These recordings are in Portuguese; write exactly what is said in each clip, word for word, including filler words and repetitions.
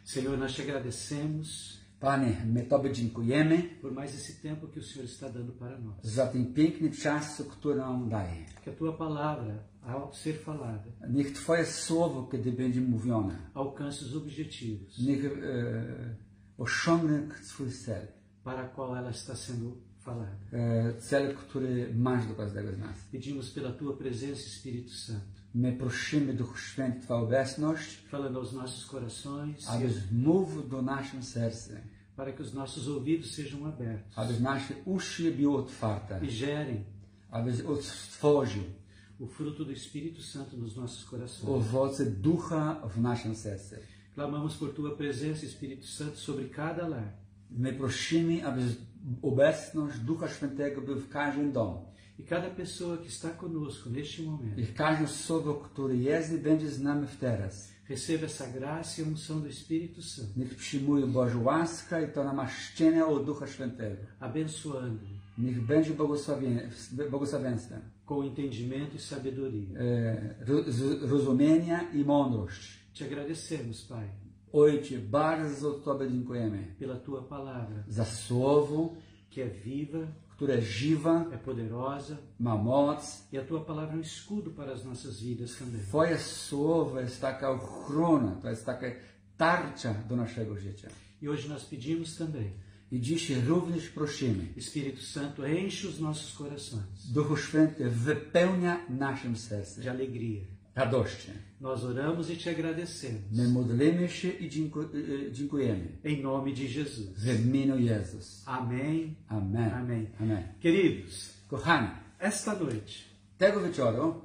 Senhor, nós te agradecemos Panie, my Tobie dziękujemy por mais esse tempo que o Senhor está dando para nós. za ten piękny czas, który nam daje. Que a tua palavra, ao ser falada, Niech Twoje słowo, kiedy będzie mówione, alcance os objetivos niech e, osiągnie swój cel. para qual ela está sendo falada. E, cel, który masz do każdego z nas. Pedimos pela tua presença, Espírito Santo, My prosimy, Duchu Święty, Twoja obecność, falando aos nossos corações, abyś mówił do naszym sercem, para que os nossos ouvidos sejam abertos aby nasze uszy były otwarte, e gerem abyś stworzył o fruto do Espírito Santo nos nossos corações. owoce Ducha w naszym sercu. Clamamos por tua presença, Espírito Santo, sobre cada lar. My prosimy, aby obecność Ducha Świętego była w każdym domu. E cada pessoa que está conosco neste momento I każde słowo, które jest i będzie z nami teraz, receba essa graça e a unção do Espírito Santo, niech przyjmuje Bożą łaskę i to namaszczenie od Ducha Świętego. abençoando Niech będzie błogosławieństwem, com entendimento e sabedoria. e, rozumienia i mądrość. Te agradecemos, Pai, Ojcze, bardzo Tobie dziękujemy pela tua palavra, za słowo, que é viva, które żywa, é poderosa, ma moc. e a tua palavra é um escudo para as nossas vidas também. Twoje słowo jest taka ochrona, to jest taka tarcza do naszego życia. E hoje nós pedimos também, I dzisiaj również prosimy, Espírito Santo, enche os nossos corações Duchu Święty wypełnia naszym sercem de alegria. radością. Nós oramos e te agradecemos, My modlimy się i dzięku- e, dziękujemy em nome de Jesus. w imieniu Jezus. Amém. Amen. Amém. Amen. Queridos, Kochani, esta noite, tego wieczoru,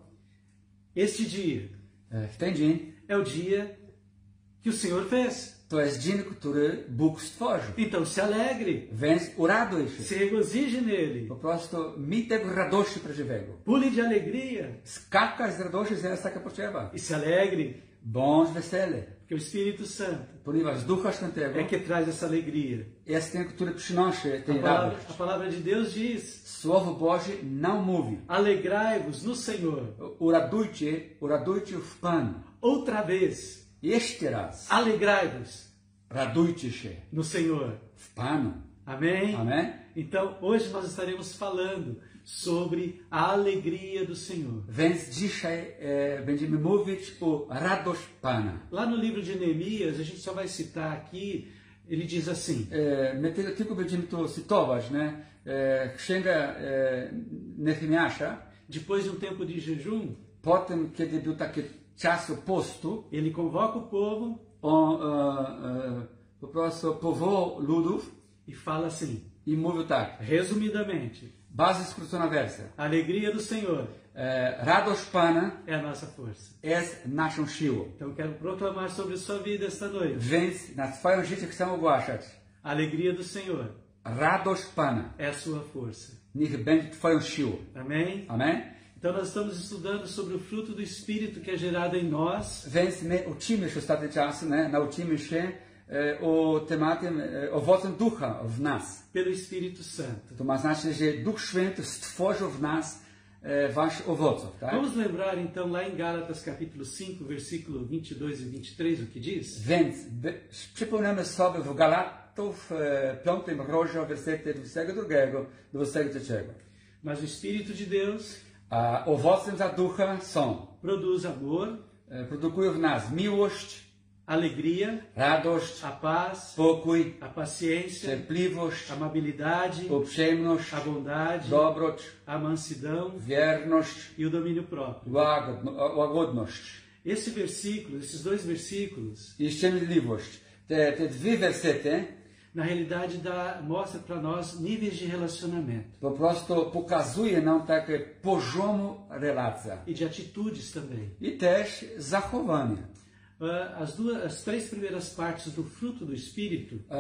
este dia, e, w ten dzień, é o dia que o Senhor fez. to jest dzień, który Bóg stworzył. Então se alegre, Więc uraduj się. se regozije nele, Po prostu mi tego radości prawdziwego. pule de alegria Skakać z radości, jest taka potrzeba. e se alegre, Bądź wesele, porque o Espírito Santo ponieważ Ducha Świętego é que traz essa alegria. jest ten, który przynosi A tę palavra, radość. a palavra de Deus diz: Słowo Boże nam mówi. alegrai-vos no Senhor. Uradujcie, uradujcie w Panu. Outra vez, Jeszcze raz. alegrai-vos Radujcie się no Senhor. w Panu. Amém? Amen. Então, hoje nós estaremos falando sobre a alegria do Senhor. Więc dzisiaj e, będziemy mówić o radość Pana. Lá no livro de Neemias, a gente só vai citar aqui, ele diz assim: E, my tylko, tylko będziemy to cytować, nie? E, księga e, Nehemiasza. depois de um tempo de jejum, Potem, kiedy był taki czas postu, ele convoca o povo on e, e, po prostu powołał ludów e fala assim, i mówił tak, resumidamente: bardzo skrócona wersja. a alegria do Senhor E, radość Pana é a nossa força. jest naszą siłą. Então, quero proclamar sobre sua vida esta noite: Więc na Twoim życiu chcę ogłaszać, a alegria do Senhor radość Pana é a sua força. niech będzie Twoją siłą. Amém? Amen? Então, nós estamos estudando sobre o fruto do Espírito que é gerado em nós, Więc my uczymy się ostatni czas, nie? Nauczymy się e, o tematem e, owocem ducha w nas. pelo Espírito Santo. To ma znaczyć, że Duch Święty stworzył w nas e, wasz owoców, tak? Vamos lembrar então lá em Gálatas capítulo cinco, versículo vinte e dois e vinte e três o que diz? Więc by, przypomnimy sobie w Galatów e, piątym rozdział, wersety dwudziestego drugiego do dwudziestego trzeciego. Mas o Espírito de Deus A owocem za ducha są, produz amor, e, produkują w nas miłość, alegria, radość, a paz, spokój, a paciência, cierpliwość, a amabilidade, uprzejmość, a bondade, dobroć, a mansidão wierność, e o domínio próprio. łagodno, łagodność Esse versículo, esses dois versículos, i szczęśliwość. Te, te dwie wersety na realidade dá, mostra para nós níveis de relacionamento po prostu pokazuje nam takie poziomu relacja e de atitudes também. i też zachowanie. Ah, As duas, as três primeiras partes do fruto do Espírito E,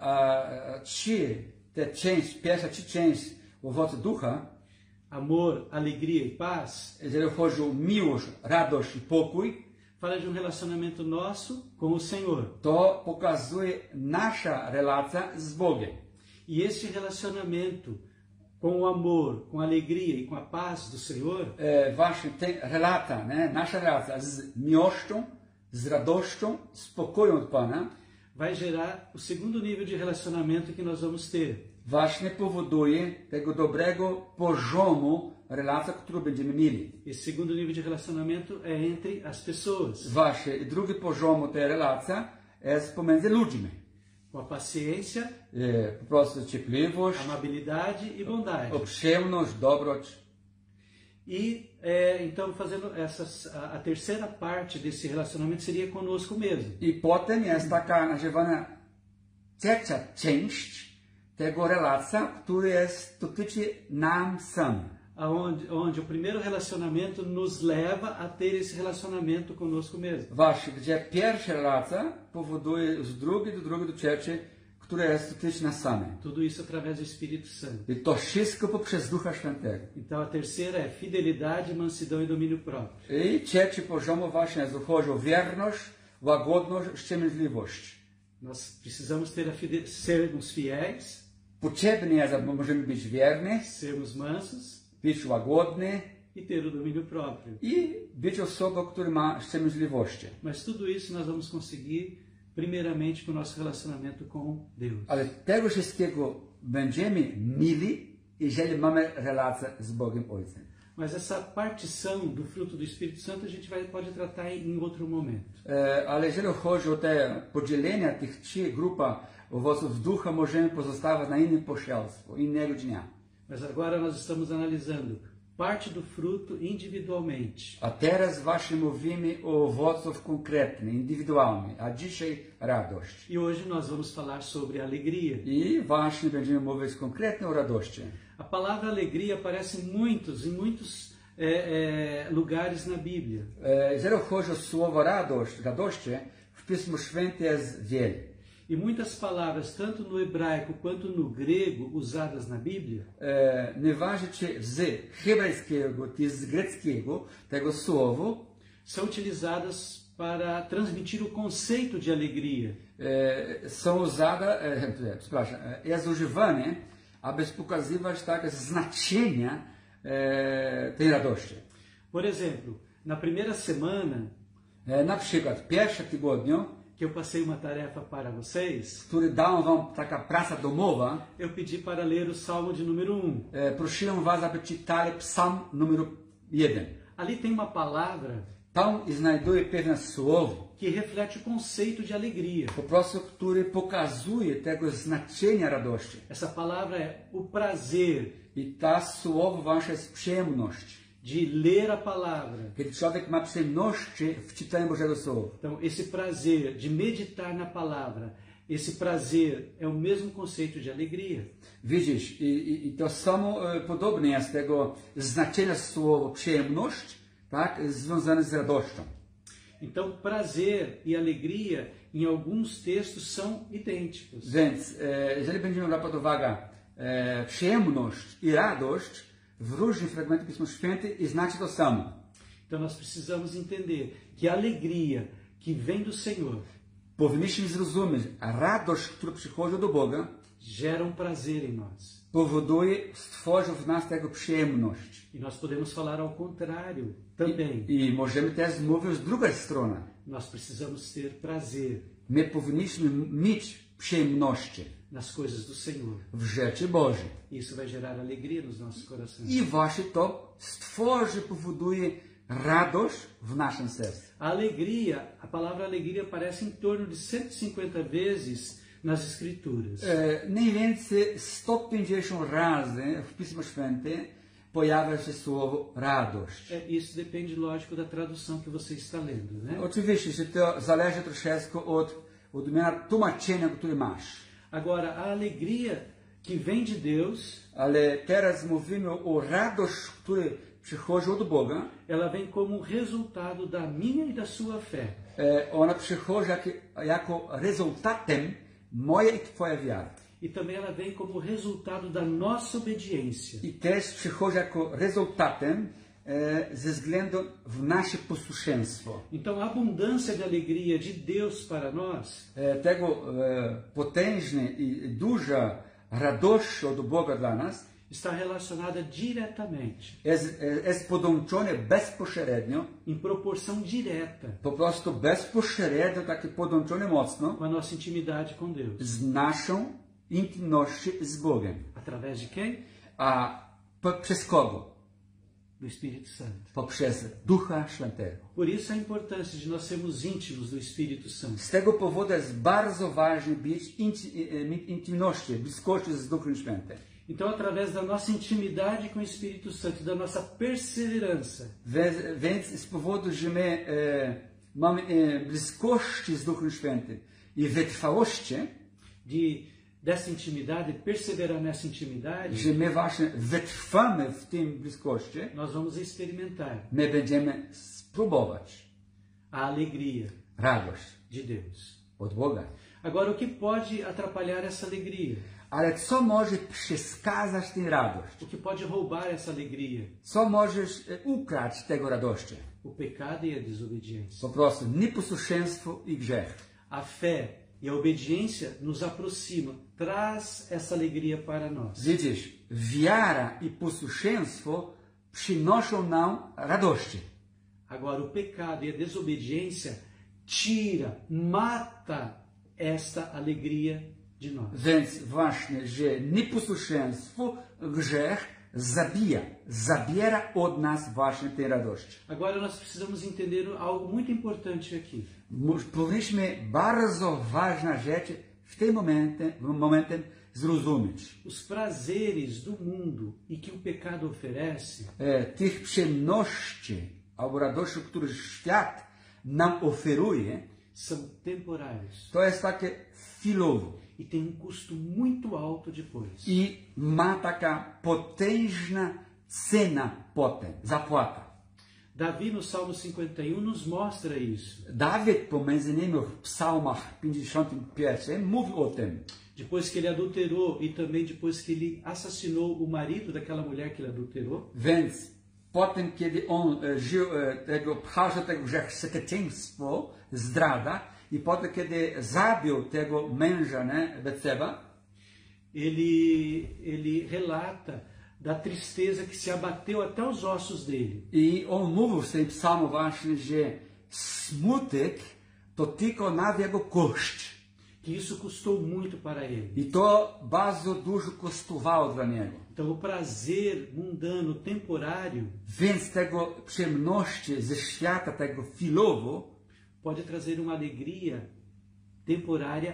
a, trzy, te część, pierwsza trzy część owocu ducha, amor, alegria e paz, jeżeli chodzi o miłość, radość i pokój, fala de um relacionamento nosso com o Senhor. to pokazuje nasza relacja z Bogiem. E este relacionamento com o amor, com a alegria e com a paz do Senhor E, właśnie ta relacja, nie? Nasza relacja z miłością, z radością, spokojem od Pana, vai gerar o segundo nível de relacionamento que nós vamos ter. właśnie powoduje tego dobrego poziomu relacji, którą będziemy mieli. Esse segundo nível de relacionamento é entre as pessoas. Właśnie i drugi poziom tej relacji jest pomiędzy ludźmi. Com a paciência, E, po prostu cierpliwość, amabilidade e bondade. uprzejmość, dobroć. E é, então, fazendo essas, a, a terceira parte desse relacionamento seria conosco mesmo. I potem jest taka nazywana trzecia część tego relacja, która jest dotyczy nam samym. Aonde, onde o primeiro relacionamento nos leva a ter esse relacionamento conosco mesmo. Właśnie, gdzie pierwsza relacja powoduje z drugiej do drugiej do trzeciej, która jest dotyczy nas samych. Tudo isso através do Espírito Santo. I to wszystko poprzez Ducha Świętego. Então a terceira é fidelidade, mansidão e domínio próprio. I trzeci poziom właśnie jest chodzi o wierność, łagodność, wstrzemięźliwość. Nós precisamos ter a fide- sermos fiéis, Potrzebny jest, aby możemy być wierni, sermos mansos być łagodni e ter o domínio próprio. i być osobą, która ma wstrzemięźliwość. Mas tudo isso nós vamos conseguir primeiramente com o nosso relacionamento com Deus. Ale tego wszystkiego będziemy mieli, jeżeli mamy relację z Bogiem Ojcem. Mas essa partição do fruto do Espírito Santo a gente vai, pode tratar em outro momento. E, ale jeżeli chodzi o te podzielenia tych trzech grup owoców ducha, możemy pozostawić na innym poselstwo, innego dnia. Mas agora nós estamos analisando parte do fruto individualmente. A teraz właśnie mówimy o owocach konkretnych, indywidualnych, a dzisiaj radość. E hoje nós vamos falar sobre alegria. I właśnie będziemy mówić konkretnie o radości. A palavra alegria aparece em muitos, em muitos é, é, lugares na Bíblia. E, jeżeli chodzi o słowo radość, radości, w Pismo Święte jest wiele. E muitas palavras, tanto no hebraico quanto no grego, usadas na Bíblia, E, nieważne czy z hebrajskiego, czy z greckiego tego słowa, são utilizadas para transmitir o conceito de alegria. e, są usane, e, przepraszam, e, jest używane, aby pokazywać takie znaczenia e, tej radości. Por exemplo, na primeira semana E, na przykład pierwsze tygodniu, que eu passei uma tarefa para vocês, który dał wam taka praca domowa, eu pedi para ler o Salmo de número um. e, prosiłem was, aby czytali psalm numer jeden. Ali tem uma palavra Tam znajduje pewne słowo, que reflete o conceito de alegria. po prostu, który pokazuje tego znaczenia radości. Essa palavra é o prazer I ta słowo właśnie jest przyjemność. de ler a palavra. Kiedy człowiek ma przyjemność w czytaniu Bożego Słowa. Então, esse prazer de meditar na palavra, esse prazer é o mesmo conceito de alegria. Widzisz, i, i, i to samo e, podobnie jest tego znaczenia słowa przyjemność, tak, związane z radością. Então, prazer e alegria, em alguns textos, são idênticos. Więc e, jeżeli będziemy brać pod uwagę e, przyjemność i radość, w różnych fragmentach Pisma Świętego i znaczy to samo. Então, nós precisamos entender que a alegria que vem do Senhor Powinniśmy zrozumieć, a radość, która przychodzi do Boga, gera um prazer em nós. powoduje, stworzy w nas tego przyjemność. E nós podemos falar ao contrário também. I, I możemy też mówić z drugiej strony. Nós precisamos ter prazer My powinniśmy mieć przyjemności nas coisas do Senhor. w rzeczy Bożej. Isso vai gerar alegria nos nossos corações. I właśnie to stworzy, powoduje radość w naszym sercu. A alegria, a palavra alegria aparece em torno de cento e cinquenta vezes nas Escrituras. E, mniej więcej sto pięćdziesiąt razy w Pismo Święte pojawia się słowo radość. É, isso depende, lógico, da tradução que você está lendo, né? Oczywiście, że to zależy troszeczkę od, od tłumaczenia, które masz. Agora, a alegria que vem de Deus, Ale teraz mówimy o radość, która przychodzi od Boga. ela vem como resultado da minha e da sua fé. E, ona przychodzi jak, jako rezultatem mojej i Twoja wiary. E também ela vem como resultado da nossa obediência. I też przychodzi jako rezultatem e, ze względu w nasze posłuszeństwo. Então, a abundância de alegria de Deus para nós E, tego e, potężnej i duża radość od Boga dla nas está relacionada diretamente, jest, jest podłączone bezpośrednio, em proporção direta, po prostu bezpośrednio, takie podłączone mocno com a nossa intimidade com Deus. z naszą intymnością z Bogiem. Através de quem? A po, przez kogo? Do Espírito Santo. Poprzez Ducha Świętego. Por isso a importância de nós sermos íntimos do Espírito Santo. Z tego powodu jest bardzo ważne być intymnością, bliskością z Duchem Świętym. Então, através da nossa intimidade com o Espírito Santo, da nossa perseverança, Więc z powodu, że my e, mamy e, bliskości z Duchem Świętym i wytrwałości, de dessa intimidade, perseverar nessa intimidade, że my właśnie wytrwamy w tym bliskości, nós vamos experimentar my będziemy spróbować a alegria radość de Deus. od Boga. Agora, o que pode atrapalhar essa alegria? Ale co może przeszkadzać tej radości? O que pode roubar essa alegria? Co możesz e, ukraść tego radości? O pecado e a desobediência. Po prostu nieposłuszeństwo i grzech. A fé e a obediência nos aproximam, traz essa alegria para nós. Widzisz, wiara i posłuszeństwo przynoszą nam radości. Agora, o pecado e a desobediência tira, mata esta alegria de nós. Więc właśnie, że nieposłuszeństwo, grzech zabija, zabiera od nas właśnie tej radości. Agora nós precisamos entender algo muito importante aqui. Powinniśmy bardzo ważne rzeczy w tym momencie, momentem zrozumieć. Os prazeres do mundo e que o pecado oferece E, tych przyjemności albo radości, które świat nam oferuje, são temporários to jest takie chwilowe. e tem um custo muito alto depois. I ma taka potężna cena potem, zapłata. Davi no Salmo cinquenta e um nos mostra isso. Dawid pomiędzy innymi w psalmach pięćdziesiątym pierwszym mówi o tym. Depois que ele adulterou e também depois que ele assassinou o marido daquela mulher que ele adulterou, Więc potem, kiedy on e, żył, e, tego, przeżył tego grzech sekreteństwo, zdrada, i potem, kiedy zabił tego męża, ne, Betseba, ele, ele relata da tristeza que se abateu até os ossos dele. i on mówił w tym psalmu właśnie, że smutek dotykał nawet jego kość. Que isso custou muito para ele. I to bardzo dużo kosztowało dla niego. Então o prazer mundano, temporário, Więc tego przyjemności ze świata, tego chwilowo, pode trazer uma alegria temporária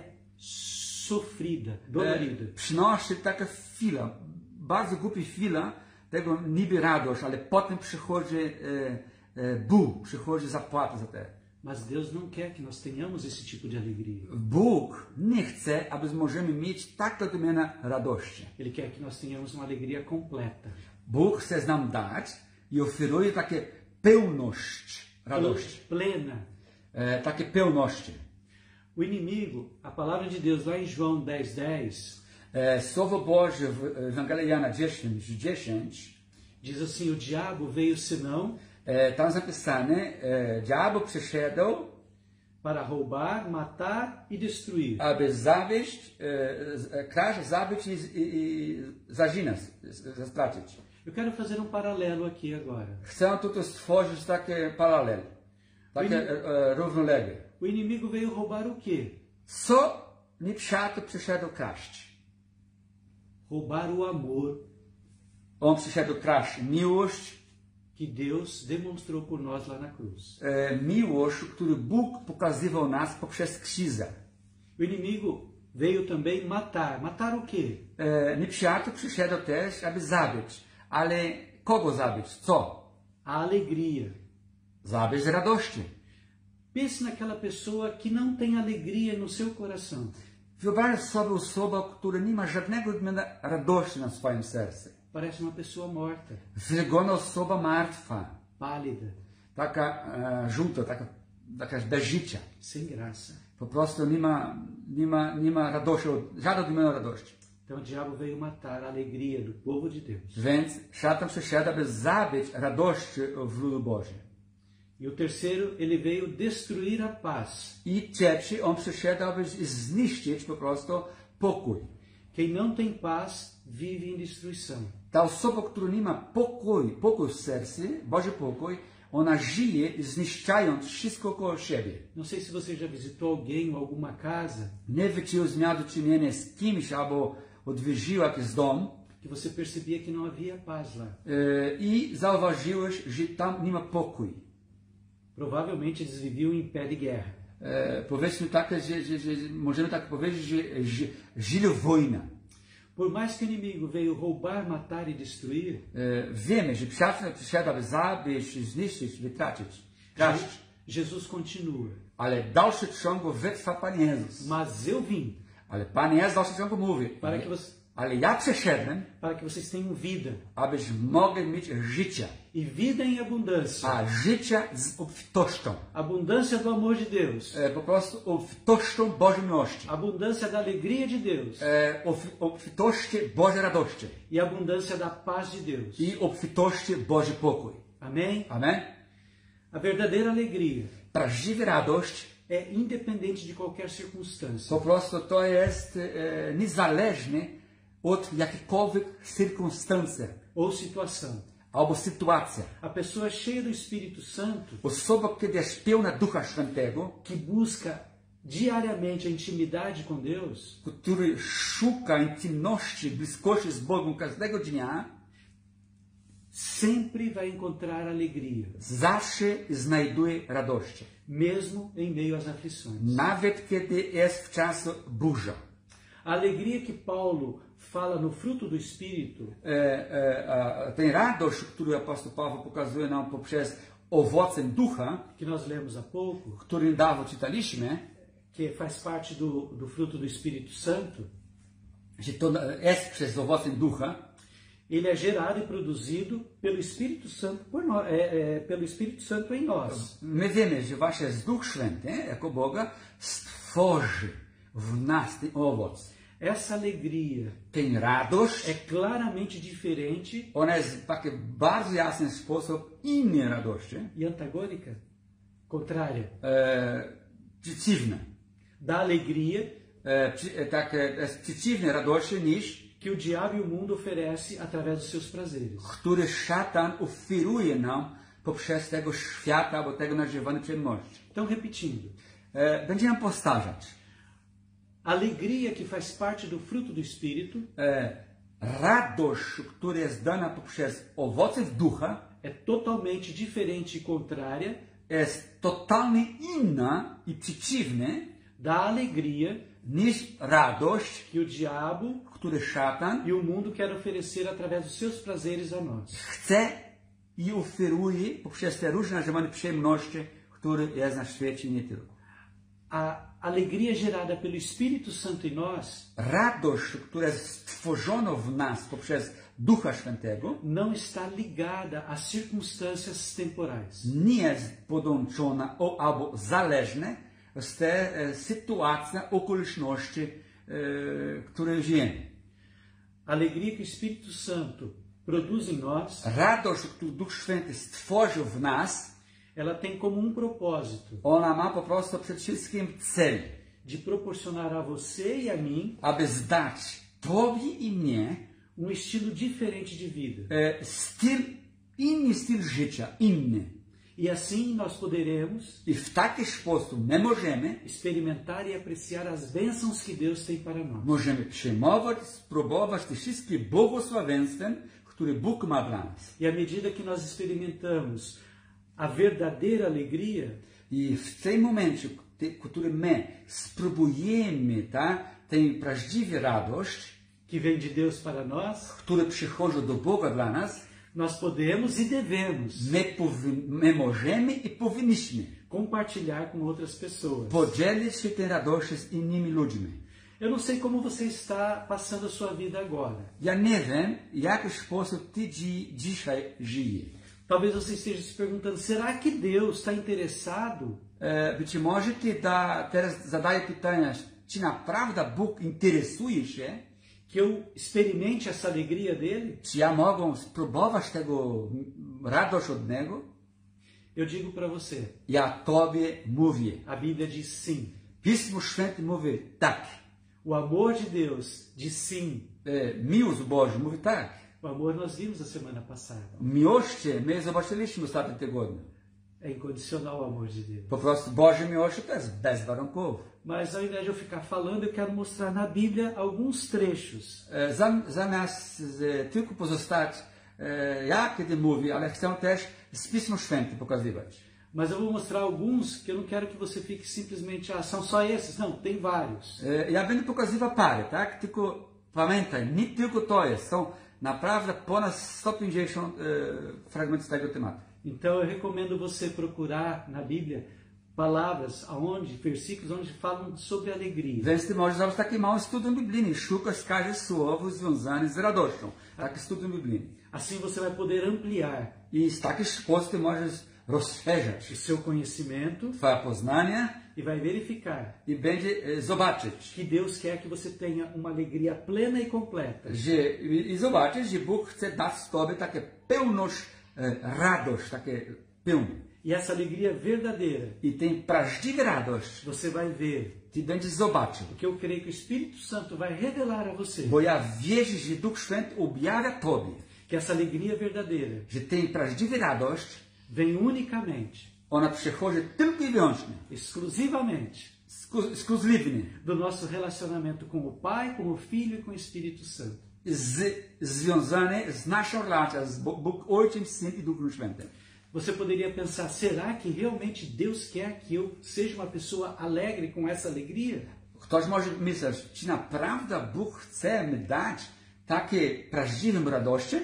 sofrida, dolorida. e, przynosi taka chwila, bardzo głupia chwila, tego niby radość, ale potem przychodzi e, e, ból, przychodzi zapłata za to. Mas Deus não quer que nós tenhamos esse tipo de alegria. Bóg nie chce, aby możemy mieć tak odmienne radości. Ele quer que nós tenhamos uma alegria completa. Bóg chce nam dać i oferuje takie pełność radości, Plena. e, takie pełności. O inimigo, a palavra de Deus lá em João dez, dez, E, Słowo Boże w Ewangelii Jana dziesięć, dziesięć, diz assim, o diabo veio senão e, tam zapisane, e, diabeł przyszedł, para roubar, matar e destruir. aby zabić, e, z- e, kraść, zabić i, i, i zaginać, z- stracić. Eu quero fazer um paralelo aqui agora. Chcę tutaj stworzyć takie paralel, takie e, e, równolegle. O inimigo veio roubar o quê? Co nieprzyjaciel przyszedł kraść? Roubar o amor On przyszedł kraść miłość, que Deus demonstrou por nós lá na cruz. e, miłość, którą Bóg pokazywał nas poprzez krzyża. O inimigo veio também matar. Matar o quê? E, nieprzyjaciel przyszedł też, aby zabić. Ale kogo zabić? Co? A alegria. Zabić radości. Pense naquela pessoa que não tem alegria no seu coração. Wyobraź sobie osobę, która nie ma żadnego odmiana radości na swoim sercu. Parece uma pessoa morta, Wygląda osoba martwa, pálida, taka e, żółta, taka, taka bez życia. sem graça. Po prostu nie ma, nie ma, nie ma radości, żadnej odmiany radości. Então o diabo veio matar a alegria do povo de Deus. Więc szatan przyszedł, aby zabić radość w ludu Bożym. E o terceiro, ele veio destruir a paz. I trzeci, on przyszedł, aby zniszczyć po prostu pokój. Quem não tem paz vive em destruição. Ta osoba, która nie ma pokoju, pokój w sercu, Boży pokój, ona żyje zniszczając wszystko koło siebie. Não sei se você já visitou alguém ou alguma casa Nie wiem, czy już miał do czynienia z kimś, albo odwiedził jakiś dom que você percebia que não havia paz lá. e, i zauważyłeś, że tam nie ma pokoju. Provavelmente eles viviam em pé de guerra. E, powiedzmy tak, że, że, że możemy tak powiedzieć, że, że żyli wojna. Por mais que o inimigo veio roubar, matar e destruir, E, wiemy, że przeciwnik przyszedł, aby zabić, zniszczyć, wytracić, tracić. Jesus continua. Ale w dalszym ciągu wytrwa Pan Jezus. Mas eu vim Ale Pan Jezus w dalszym ciągu mówi, para que, você, ale ja przyszedłem, para que vocês tenham vida. abyś mogli mieć życie. E vida em abundância. A życie z obfitością. Abundância do amor de Deus. E, po prostu obfitością Bożej miłości. Abundância da alegria de Deus. E, obfitości Bożej radości. E abundância da paz de Deus. I obfitości Boży pokój. Amém? Amen? A verdadeira alegria Prawdziwa radość é independente de qualquer circunstância. po prostu to jest e, niezależne od jakichkolwiek circunstancji Ou situação. albo sytuacji. A pessoa cheia do Espírito Santo, Osoba, która jest pełna Ducha Świętego, que busca diariamente a intimidade com Deus, który szuka intymności, bliskości z Bogiem każdego dnia, sempre vai encontrar alegria, zawsze znajduje radość. mesmo em meio às aflições. Nawet kiedy jest w czasie burza. A alegria que Paulo fala no fruto do Espírito E, e, e, ten radość, którą apostoł Paweł pokazuje nam poprzez owoce Ducha, que nós lemos há pouco, który niedawno czytaliśmy, que faz parte do, do fruto do Espírito Santo, że to jest przez owoce Ducha, ele é gerado e produzido pelo Espírito Santo por nós, é, é, pelo Espírito Santo em nós. my wiemy, że właśnie Duch Święty, jako Boga, stworzy w nas ten owoc. Essa alegria Ten radość, é claramente diferente ona jest w taki bardzo jasny sposób innej radości, e antagônica, contrária, e, przeciwna. da alegria E, przy, e, tak, e, jest przeciwnej radości niż que o diabo e o mundo oferece através dos seus prazeres. który szatan oferuje nam poprzez tego świata, albo tego nazywanej przyjemności. Então, repetindo, E, będziemy powtarzać. a alegria que faz parte do fruto do Espírito E, radość, która jest dana poprzez owoce Ducha, é totalmente diferente e contrária jest totalnie inna i przeciwna da alegria niż radość, que o diabo którą szatan e o mundo quer oferecer através dos seus prazeres a nós. chce i oferuje poprzez te różne nazywane przyjemności, które jest na świecie i nie tylko. A alegria gerada pelo Espírito Santo em nós Radość, która jest stworzona w nas poprzez Ducha Świętego, não está ligada a circunstâncias temporais. nie jest podłączona o, albo zależna z tej e, sytuacji, okoliczności, e, które żyjemy. A alegria que o Espírito Santo produz em nós, Radość, którą Duch Święty stworzył w nas, ela tem como um propósito ona ma po prostu przede wszystkim cel, de proporcionar a você e a mim aby zdać Tobie i mnie um estilo diferente de vida. e, styl, inny styl życia, inny. E assim nós poderemos I w taki sposób my możemy, experimentar e apreciar as bênçãos que Deus tem para nós. możemy przyjmować, spróbować te wszystkie błogosławieństwa, które Bóg ma dla nas. E à medida que nós experimentamos a verdadeira alegria, I w tym momencie, w którym my spróbujemy ta, tę prawdziwą radość, que vem de Deus para nós, która przychodzi do Boga dla nas, nós podemos e devemos my, powi- my możemy i powinniśmy compartilhar com outras pessoas. podzielić się tą radością z innymi ludźmi. Eu não sei como você está passando a sua vida agora. Ja nie wiem, w jaki sposób ty dzi- dzisiaj żyjesz. Talvez você esteja se perguntando, será que Deus está interessado E, być może ty da, teraz zadaję pytania, czy naprawdę Bóg interesuje się, que eu experimente essa alegria dele? czy ja mogę spróbować tego radość od Niego? Eu digo para você, Ja Tobie mówię. a Bíblia diz sim. Pismo Święte mówi tak. O amor de Deus, de sim. E miłos Boży mówi tak. O amor nós vimos a semana passada. Miłoście my zobaczyliśmy w ostatnim tygodniu. É incondicional o amor de Deus. Po prostu Boże miłość to jest bezwarunkowo. Mas ao invés de eu ficar falando, eu quero mostrar na Bíblia alguns trechos. E, zam- Zamiast e, tylko pozostać e, ja kiedy mówię, ale chcę też z Pisma Świętego pokazywać. Mas eu vou mostrar alguns que eu não quero que você fique simplesmente, ah, são só esses. Não, tem vários. E, Ja będę pokazywał parę, tak? Tylko pamiętaj, nie tylko to jest. Są naprawdę ponad sto pięćdziesiąt e, fragmentów tego tematu. Então eu recomendo você procurar na Bíblia palavras aonde, versículos onde falam sobre alegria. Więc ty możesz zrobić taki mały studium biblijny, szukać każde słowo związane z radością. Taki studium biblijny. Assim você vai poder ampliar I z taki sposób ty możesz rozszerzać o seu conhecimento twoje poznanie e vai verificar i będzie e, zobaczyć, que Deus quer que você tenha uma alegria plena e completa. że, i, i zobaczyć, że Bóg chce dać tobie takie pełność, e, radość, takie pełne. E essa alegria verdadeira, I tę prawdziwą radość você vai ver, ty będziesz zobaczył. porque eu creio que o Espírito Santo vai revelar a você Bo ja wierzę, że Duch Święty objawia tobie, que essa alegria verdadeira że tę prawdziwą radość, vem unicamente, ona przychodzi tylko i wyłącznie, exclusivamente sku- ekskluzywnie, do nosso relacionamento com o Pai, com o Filho e com o Espírito Santo. z, związane z naszą relacją z Bo- Bóg Ojcem, Syn i Duchem Świętym. Você poderia pensar, será que realmente Deus quer que eu seja uma pessoa alegre com essa alegria? Ktoś może myśleć, czy naprawdę Bóg chce mi dać takie prawdziwą radość?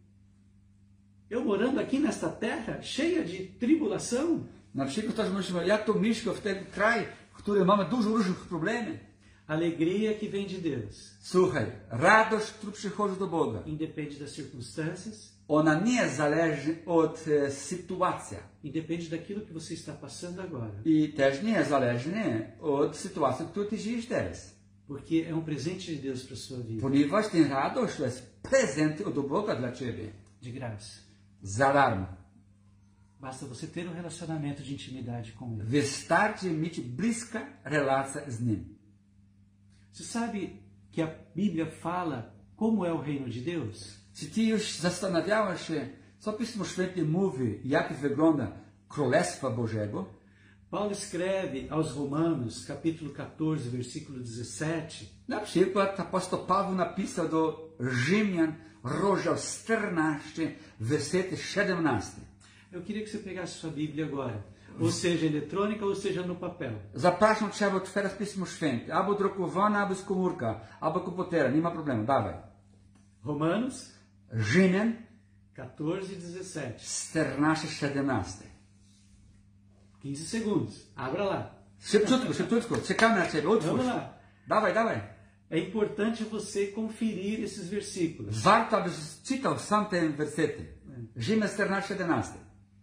Eu morando aqui nesta terra cheia de tribulação, Na przykład ktoś myśli, ja tu mieszkam w tym kraju, w którym mamy dużo różnych problemów. alegria que vem de Deus, Słuchaj, radość, która przychodzi do Boga, independe das circunstâncias, ona nie zależy od e, sytuacji. independe daquilo que você está passando agora, I też nie zależna od sytuacji, w której ty żyjesz teraz. porque é um presente de Deus para sua vida, Ponieważ ten radość to jest prezent od Boga dla ciebie. de graça. Za darmo. Basta você ter um relacionamento de intimidade com Ele. Wystarczy mieć bliska relacja z Nim. Você sabe que a Bíblia fala como é o reino de Deus? Czy ty już zastanawiałeś się, co Pismo Święte mówi, jak wygląda Królestwo Bożego? Paulo escreve aos Romanos, capítulo quatorze, versículo dezessete, Na przykład apostol Paweł napisał do Rzymian, rozdział czternaście, werset siedemnasty. Eu queria que você pegasse sua Bíblia agora, ou seja, eletrônica, ou seja, no papel. Zapraszam cię, aby otwierać Pismo Święte, albo drukowane, albo z komórka, albo komputera, nie ma problemu, dawaj. Romanos Rzymian quatorze, dezessete. czternaście, siedemnaście. quinze segundos. Abra lá. Szybciutko, szybciutko, czekamy na ciebie, otwórz. Vamos lá. Dawaj, dawaj. É importante você conferir esses versículos. Warto, abyś czytał sam te wersety. Rzymian czternaście, siedemnaście.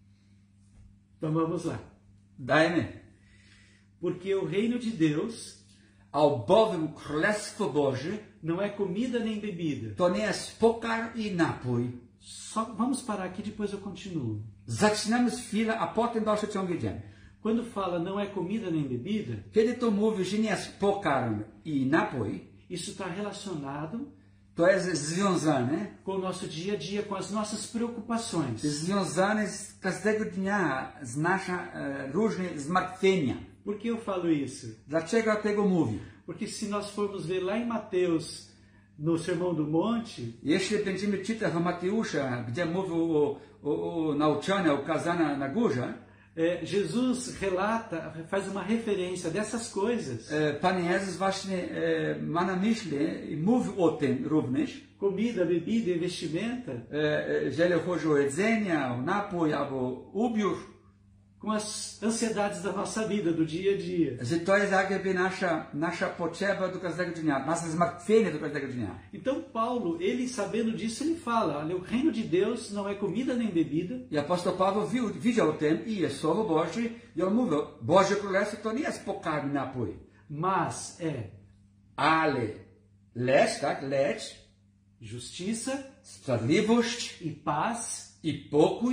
Então vamos lá. Dajmy. Porque o reino de Deus Albowiem Królestwo Boże não é comida nem bebida. to nie jest pokarm i napój. Só vamos parar aqui, depois eu continuo. Zaczynamy z chwilę, a potem dalszy ciąg jedziemy. Quando fala não é comida nem bebida, Kiedy to mówi, że nie jest pokarm i napój, isso está relacionado to jest związane, com o nosso dia a dia, com as nossas preocupações. związane z każdego dnia z nasza e, różne zmartwienia. Por que eu falo isso? Dlaczego ja tego mówię? Porque se nós formos ver lá em Mateus, no Sermão do Monte, Jeśli będziemy czytać o Mateusza, gdzie mówił o, o, o nauczaniu, o kazaniu na górze, é, Jesus relata, faz uma referência dessas coisas. e, Pan Jezus właśnie e, ma na myśli i mówił o tym również, Comida, bebida e vestimenta, e, e, jeżeli chodzi o jedzenie, o napój albo ubiór, com as ansiedades da nossa vida, do dia a dia. że to jest jakby nasza, nasza potrzeba do każdego dnia, nasze zmartwienie do każdego dnia. Então Paulo, ele sabendo disso, ele fala, olha, o reino de Deus não é comida nem bebida, I apostoł Paweł widział, widział tym i jest Słowo Boże i on mówił, Boże Królestwo to nie jest pokarm i napój, mas é ale lecz, tak, lecz justiça sprawiedliwość e paz i pokój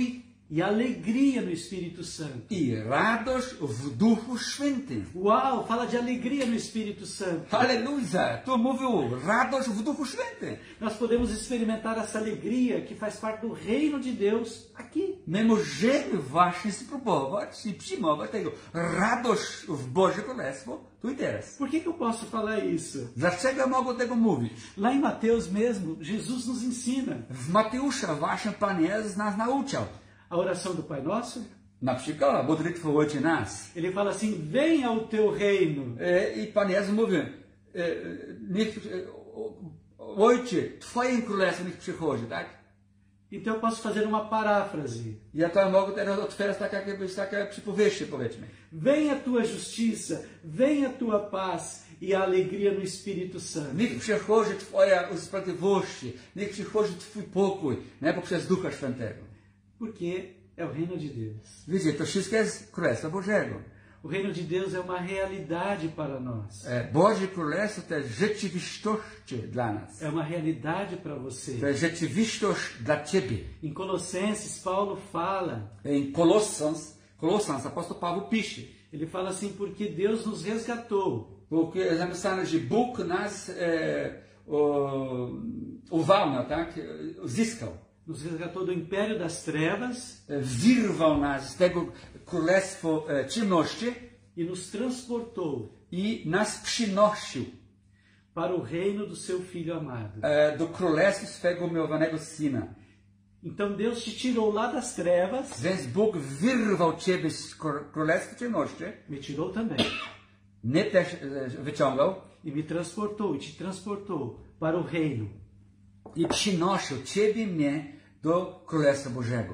e alegria no Espírito Santo. I radość w Duchu Świętym. Uau, fala de alegria no Espírito Santo. Aleluja! Tu mówił radość w Duchu Świętym. Nós podemos experimentar essa alegria que faz parte do reino de Deus aqui. My możemy właśnie spróbować i przyjmować tego radość w Boże Królestwo tu i teraz. Por que que eu posso falar isso? Dlaczego mogę tego mówić? Lá em Mateus mesmo, Jesus nos ensina. W Mateusza właśnie Pan Jezus nas nauczał. A oração do Pai Nosso, Na przykład modlitwę Ojcze Nas. ele fala assim, venha o teu reino. E, I Pan Jezus mówi, e, niech, e, Ojcze, Twoje Królestwo niech przychodzi, tak? Então eu posso fazer uma paráfrase. Ja to mogę teraz otwierać tak jakbyś takie przypowieści, powiedzmy. Venha a tua justiça, venha a tua paz e a alegria no Espírito Santo. Niech przychodzi Twoja sprawiedliwość, niech przychodzi Twój pokój, nie? Poprzez Ducha Świętego. Porque é o reino de Deus. Widzicie, to wszystko jest Królestwo Bożego. O reino de Deus é uma realidade para nós. E, Boże Królestwo to jest rzeczywistość dla nas. É uma realidade para você. To jest rzeczywistość dla Ciebie. Em Colossenses, Paulo fala. Em Colossans, Colossans, apóstol Paulo pisze. Ele fala assim, porque Deus nos resgatou. Porque jest napisane, że Bóg nas e, o, uwalniał, tak? Zyskał. Nos resgatou do império das trevas. Wyrwał nas z tego królestwa e, ciemności e nos transportou i nas przynosił para o reino do seu Filho amado. E, do królestwa swego umiłowanego Syna. Então Deus te tirou lá das trevas. Więc Bóg wyrwał Ciebie z królestwa ciemności. Me tirou também. Mnie też e, wyciągał. E me transportou, e te transportou para o reino. I przynosił Ciebie i mnie do Królestwa Bożego.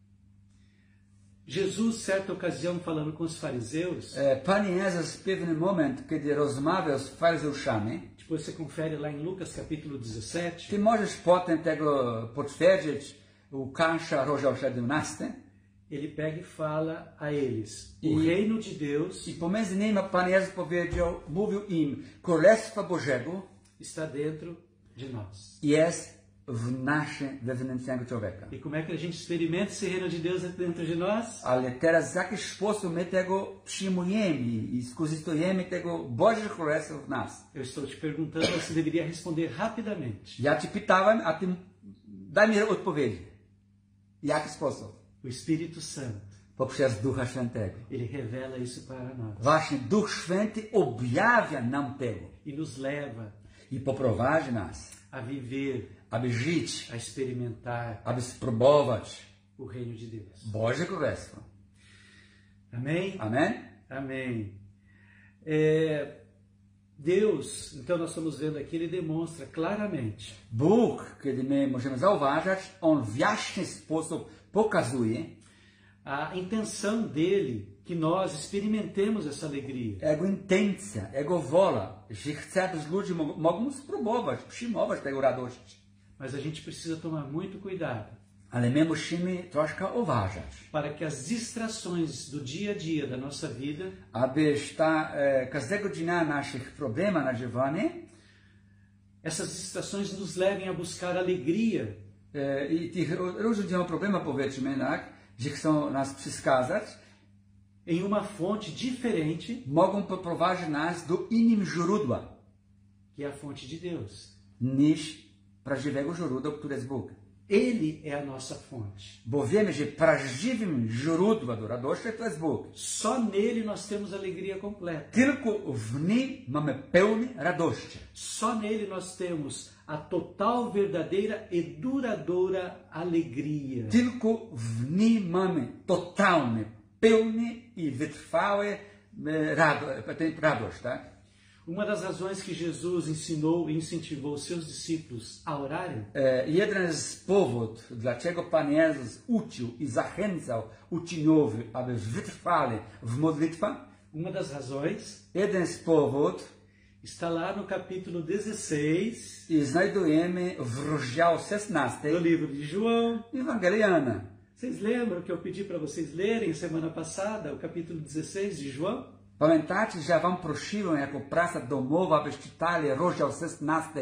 Jesus, certa ocasião, falando com os fariseus, E, Pan Jezus w pewnym moment, kiedy rozmawiał z faryzeuszami, depois você confere lá em Lucas capítulo dezessete, ty możesz potem tego potwierdzić u Łukasza, rozdział siedemnasty. ele pega e fala a eles, o I- reino de Deus I pomiędzy nimi Pan Jezus powiedział, mówił im, Królestwa Bożego está dentro de nós. jest w naszym wewnętrznego człowieka. E como é que a gente experimenta esse reino de Deus dentro de nós? Ale teraz w jaki sposób my tego przyjmujemy i skorzystujemy tego Bożego Królestwa w nas? Eu estou te perguntando, você deveria responder rapidamente. Ja Ci pytałem, a Ty daj mi odpowiedź. W jaki sposób? O Espírito Santo, Poprzez Ducha Świętego. ele revela isso para nós Właśnie Duch Święty objawia nam tego e nos leva i poprowadzi nas, a viver, aby żyć, a experimentar aby spróbować o reino de Deus. Boże Królestwo. Amém? Amen? Amém. É, Deus, então nós estamos vendo aqui, ele demonstra claramente Bóg, kiedy my możemy zauważyć, On w jasny sposób pokazuje a intenção dele que nós experimentemos essa alegria. Jego intencja, Jego wola, że chce, aby ludzie mog- mogą spróbować, przyjmować tego radości. Mas a gente precisa tomar muito cuidado Ale my musimy troszkę uważać, para que as distrações do dia a dia da nossa vida abyś ta, e, każdego dnia naszych problemów na żywanie essas distrações nos levem a buscar alegria e, i tych różnych dzieł problemów, powiedzmy, tak, że chcą nas przeszkadzać, em uma fonte diferente, mogą poprowadzić nas do innego źródła que é a fonte de Deus. niż prawdziwego źródła, które jest Bóg. Ele é a nossa fonte. Bo wiemy, że prawdziwym źródłem do radości to jest Bóg. Só nele nós temos alegria completa. Tylko w nim mamy pełnię radości. Só nele nós temos a total, verdadeira e duradoura alegria. Tylko w nim mamy totalny, pełny i wytrwały e, rado, tę radość, tak? Uma das razões que Jesus ensinou e incentivou os seus discípulos a orarem E, jeden z powodów, dlaczego Pan Jezus uczył i zachęcał uczniów, aby wytrwali w modlitwach, uma das razões jeden z powodów está lá no capítulo dezesseis i znajdujemy w rozdziale do szesnastym livro de João. Ewangeliana. Vocês lembram que eu pedi para vocês lerem semana passada o capítulo dezesseis de João? Pamiętacie, że ja wam prosiłem jako praca domowa, abyście czytali rozdział szesnasty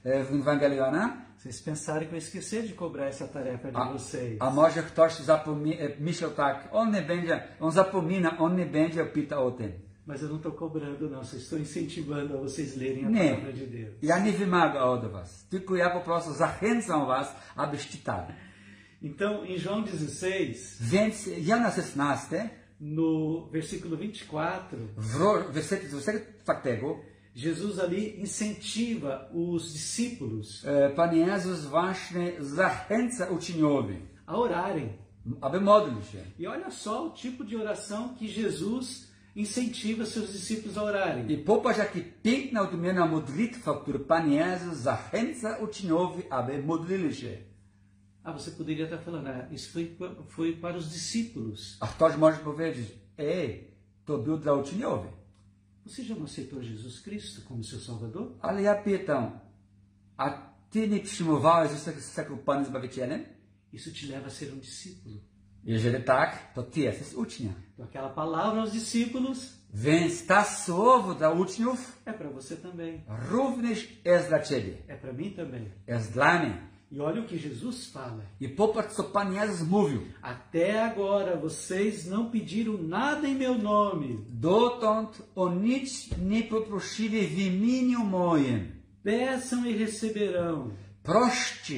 w Ewangelii Jana. Vocês pensaram que eu esqueci de cobrar essa tarefa de A, vocês. a może ktoś zapomi- myślał tak, on nie będzie, on zapomina, on nie będzie pytał o tym. Mas eu não estou cobrando, não. Só estou incentivando a vocês lerem a Nie, palavra de Deus. ja nie wymagam od was, tylko ja po prostu zachęcam was, abyście czytali. Então, em João dezesseis, Więc Jana szesnaście, no versículo vinte e quatro, w ro- wersecie dwudziestego czwartego, Jesus ali incentiva os discípulos e, Pan Jezus właśnie zachęca uczniowie, a orarem. aby modlić się. E olha só o tipo de oração que Jesus incentiva seus discípulos a orarem. I popatrz, jaki piękna, odmienna modlitwa, którą Pan Jezus zachęca uczniowie, aby modlili się. Ah, você poderia estar falando, ah, isso foi, foi para os discípulos. A ktoś może powiedzieć, ej, to był dla uczniowie. Você já não aceitou Jesus Cristo como seu Salvador? Ale ja pytam, a ty nie przyjmowałeś Jezusa jako Pan i Zbawicielem? Isso te leva a ser um discípulo. Jeżeli tak, to ty jesteś uczniem. Então, aquela palavra aos discípulos Więc ta słowo dla uczniów é para você também. również jest dla ciebie. É para mim também. Jest dla mnie. E olha o que Jesus fala. I popatrz, co Pan Jezus mówił. Até agora vocês não pediram nada em meu nome. Dotąd o nic nie poprosili w imieniu moim. Peçam e receberão, Proście,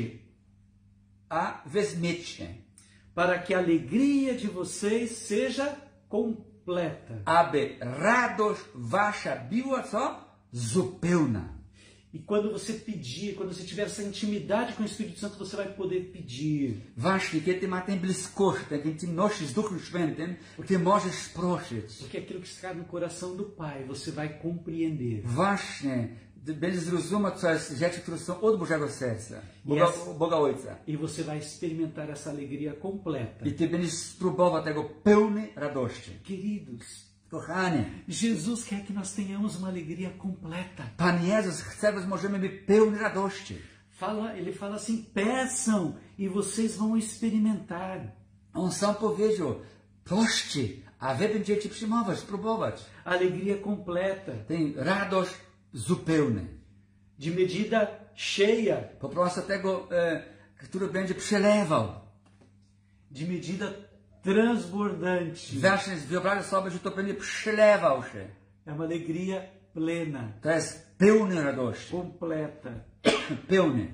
a weźmiecie, para que a alegria de vocês seja completa. aby radość wasza była co? Zupełna. E quando você pedir, quando você tiver essa intimidade com o Espírito Santo, você vai poder pedir. Właśnie, kiedy ma tę bliskość, tę intymność z Duchem Świętym, ty możesz prosić. Porque aquilo que está no coração do Pai, você vai compreender. Właśnie, będziesz zrozumiał, co jest rzeczy, które są od Bożego Serca, Boga, Yes. Boga Ojca. E você vai experimentar essa alegria completa. I ty będziesz spróbował tego pełnej radości. Queridos, Kochani, Jesus quer que nós tenhamos uma alegria completa. Pan Jezus chce, że możemy być pełni radości. Fala, ele fala assim: peçam e vocês vão experimentar. On sam powiedział, proście, a wy będziecie przyjmować, spróbować. Alegria completa, Tę radość zupełną. de medida cheia, Po prostu tego, e, który będzie przelewał. de medida transbordante. Właśnie wyobraź sobie, że to będzie przelewał się. É uma alegria plena, To jest pełny radości. completa. Pełny.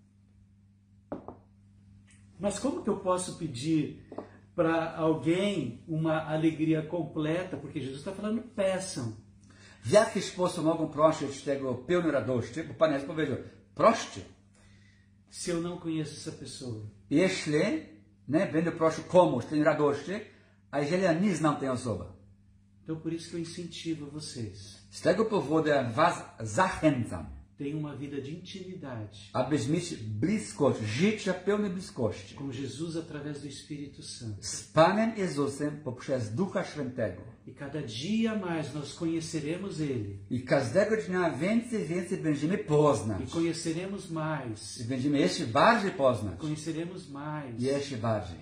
Mas como que eu posso pedir para alguém uma alegria completa? Porque Jesus está falando, peçam. W jaki sposób mogą prosić tego pełnej radości? Bo Pan Jezus powiedział, proście. Se eu não conheço essa pessoa, Jeśli nie będę prosił komuś tej radości, a jeżeli ja nie znam tej osoby. então por isso que eu incentivo vocês. Z tego powodu ja was zachęcam, Tenham uma vida de intimidade abyś mieć bliskość, życia pełnej bliskości com Jesus através do Espírito Santo. z Panem Jezusem poprzez Ducha Świętego. E cada dia mais nós conheceremos Ele. I każdego dnia więcej, więcej będziemy poznać. E conheceremos mais. I będziemy jeszcze bardziej poznać. Conheceremos mais. Jeszcze bardziej.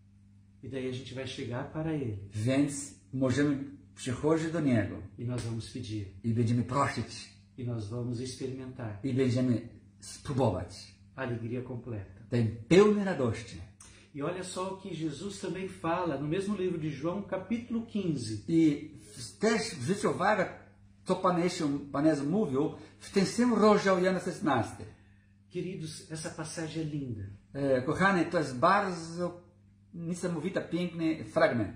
E daí a gente vai chegar para Ele. Więc możemy przychodzić do Niego E nós vamos pedir. i będziemy prosić. E nós vamos experimentar I będziemy spróbować a alegria completa. tej pełnej radości. E olha só o que Jesus também fala no mesmo livro de João, capítulo quinze. I też zwróć uwagę, co Pan Jezus, Pan Jezus mówił w tym samym rozdziale Jana szesnastego. Queridos, essa passagem é linda. E, kochani, to jest bardzo niesamowity, piękny fragment.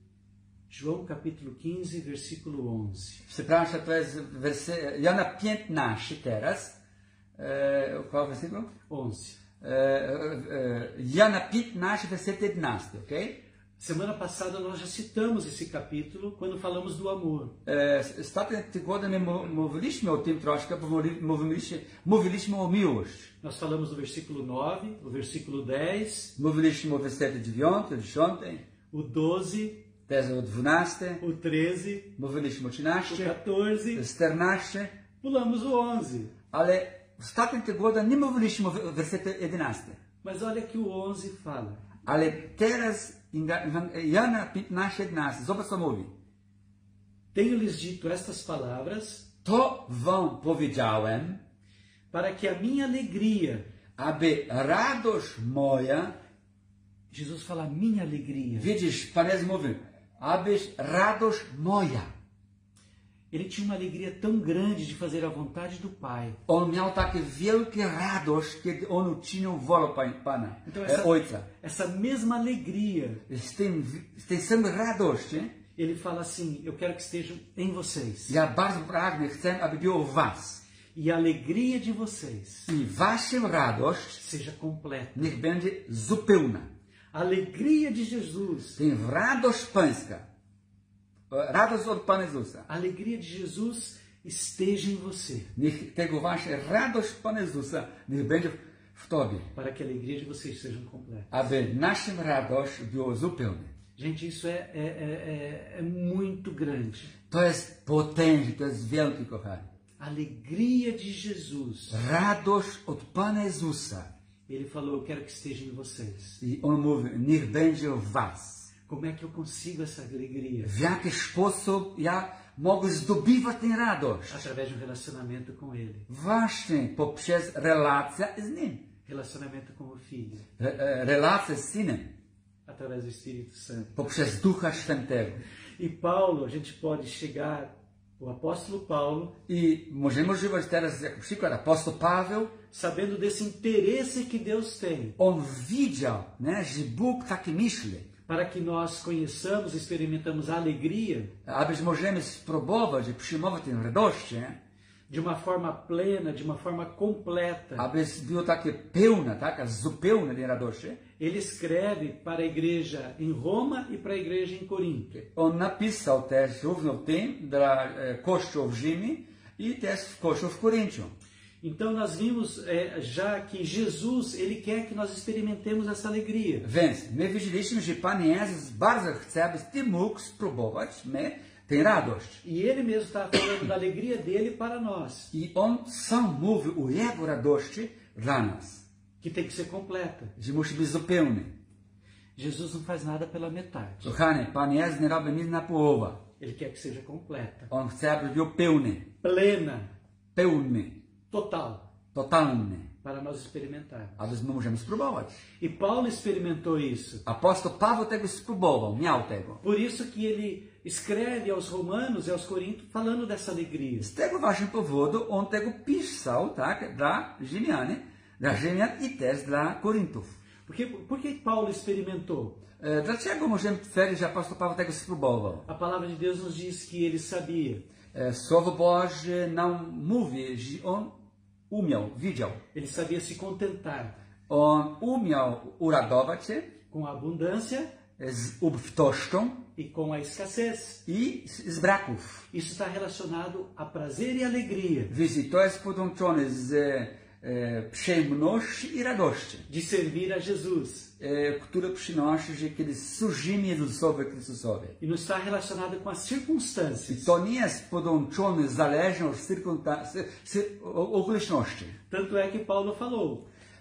João capítulo quinze, versículo onze. Przepraszam, to jest wersy, Jana piętnaście teraz. E, qual versículo? onze. E, e, Jana piętnaście, werset jedenasty, ok? Semana passada nós já citamos esse capítulo quando falamos do amor. E, Ostatnim tygodniu my mu- mówiliśmy o tym troszkę, bo mówi- mówiliśmy, mówiliśmy o miłości. Nós falamos do versículo nove, o versículo dez, Mówiliśmy o wersecie dziewiątym, dziesiątym, o doze, też o dwunastym, o treze, mówiliśmy o o trzynaście, quatorze, czternaście, pulamos o onze. ale w ostatnim tygodniu nie mówiliśmy o we- wersecie jedenastym. Mas olha que o onze fala: Ale teraz in Jana piętnaście, jedenaście, zobacz co mówi. Tenho-lhes dito estas palavras To wam powiedziałem, para que a minha alegria, aby radość moja, Jesus fala minha alegria. widzisz, Pan Jezus mówi, abyś radość moja. Ele tinha uma alegria tão grande de fazer a vontade do Pai. On miał takie wielkie radość, kiedy on uczynił wolę Pana, Então e, essa, Ojca. essa mesma alegria, Z tym, z tej samej radości, ele fala assim, eu quero que estejam em vocês. ja bardzo pragnę, chcę, aby było w was. E a alegria de vocês I wasza radość seja completa. niech będzie zupełna. A alegria de Jesus, Tę radość Pańska, radość od Pana Jezusa, a alegria de Jesus esteja em você, niech tego wasza radość Pana Jezusa niech będzie w Tobie, para que a alegria de vocês seja completa. aby nasza radość była zupełna. Gente, isso é, é, é, é muito grande. To jest potężne, to jest wielkie, kochani. A alegria de Jesus. Radość od Pana Jezusa. Ele falou, eu quero que esteja em vocês. I on mówi, niech będzie w was. Como é que eu consigo essa alegria? W jaki sposób ja mogę zdobywać tę radość? Através de um relacionamento com Ele. Właśnie poprzez relację z Nim. Relacionamento com o Filho. Re, e, relację z Synem. Através do Espírito Santo. Poprzez Ducha Świętego. E Paulo, a gente pode chegar, o apóstolo Paulo, I możemy używać teraz jako przykład apostoł Paweł. sabendo desse interesse que Deus tem, On widział, né, że Bóg tak myśli. para que nós conheçamos e experimentamos a alegria Abyś możemy spróbować i przyjmować tę radość, de uma forma plena, de uma forma completa. aby było takie pełna, taka zupełna tę radość. Ele escreve para a igreja em Roma e para a igreja em Corinto. On napisał też równo tym dla e, Kościoła w Rzymie i też w Kościoł w Koryncie. Então nós vimos é, já que Jesus, ele quer que nós experimentemos essa alegria. Więc my widzieliśmy, że Pan Jezus bardzo chce, abyś ty mógł spróbować my, tę radość. E ele mesmo está falando da alegria dele para nós, I On sam mówi o Jego radości dla nas, que tem que ser completa. że musi być zupełny. Jesus não faz nada pela metade. Kochani, Pan Jezus nie robi nic na połowę. Ele quer que seja completa, On chce, aby był pełny, plena, pełny, total, totalny, para nós experimentarmos. abyśmy możemy spróbować. E Paulo experimentou isso. Apóstol Paweł tego spróbował, miał tego. Por isso que ele escreve aos Romanos e aos Coríntios falando dessa alegria. Z tego właśnie powodu on tego pisał, tak, dla Rzymian, dla Rzymian i też dla Koryntów. Porque, por que Paulo experimentou? E, dlaczego możemy twierdzić, że apostoł Paweł tego spróbował? A palavra de Deus nos diz que ele sabia. E, Słowo Boże nam mówi, że on umiał, widział. Ele sabia se contentar On umiał uradować się com a abundância z ubwtością e com a escassez. i z, z braków. Isso está relacionado a prazer e alegria Widzicie, to jest połączone z e, przyjemnością i radością, de servir a Jesus. e, które przynosi, że kiedy służymy Jezusowi Chrystusowi. E não está relacionado com as I circunstâncias. to nie jest połączone zależnie od cirkunstancji, okoliczności. Tanto é que Paulo falou: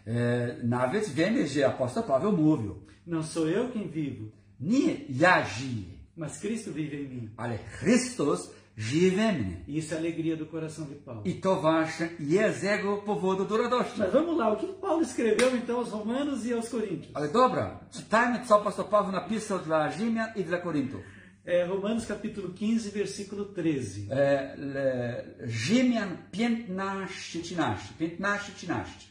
E, nawet wiemy, że apostoł Paweł mówił, não sou eu quem vivo, nie ja żyję, mas Cristo vive em mim. ale Chrystus żyje we mnie. E isso é a alegria do coração de Paulo. I to właśnie jest jego powodu do radości. Mas vamos lá, o que Paulo escreveu então aos Romanos e aos Coríntios? Ale dobra, czytajmy, co apostoł Paweł napisał dla Rzymian i dla Koryntów. É, Romanos capítulo quinze, versículo treze. E, le, Rzymian piętnaście trzynaście. piętnaście trzynaście.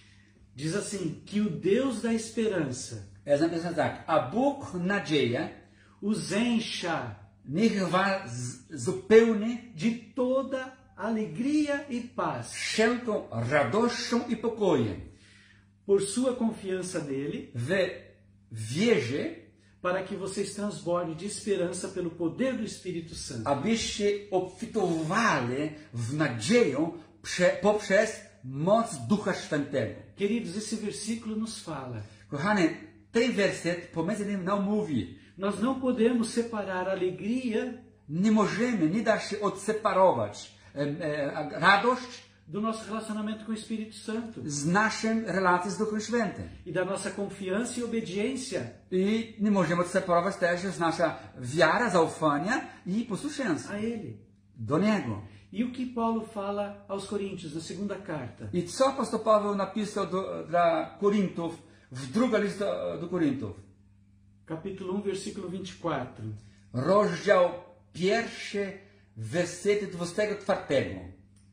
Diz assim, que o Deus da esperança Jest napisane tak, a Bóg nadzieja os encha niech was zupełnie de toda alegria e paz wszelką radością i pokojem por sua confiança nele, w wierze, para que vocês transbordem de esperança pelo poder do Espírito Santo. abyście obfitowali w nadzieję prze, poprzez moc Ducha Świętego. Queridos, esse versículo nos fala. Kochani, ten werset pomiędzy nim nam mówi, Nós não podemos separar a alegria nie możemy, nie da się odseparować e, e, radość do nosso relacionamento com o Espírito Santo z naszym relacji z Duchem Świętym. e da nossa confiança e obediência I nie możemy odseparować też z nasza wiara, zaufania i posłuszeństwa a Ele. do Niego. E o que Paulo fala aos Coríntios, na segunda carta? I co apostoł Paweł napisał do, dla Korintów w druga lista do Korintów? Capítulo um, versículo vinte e quatro. Rozdział pierwszy, wersety dwudziestego czwartego.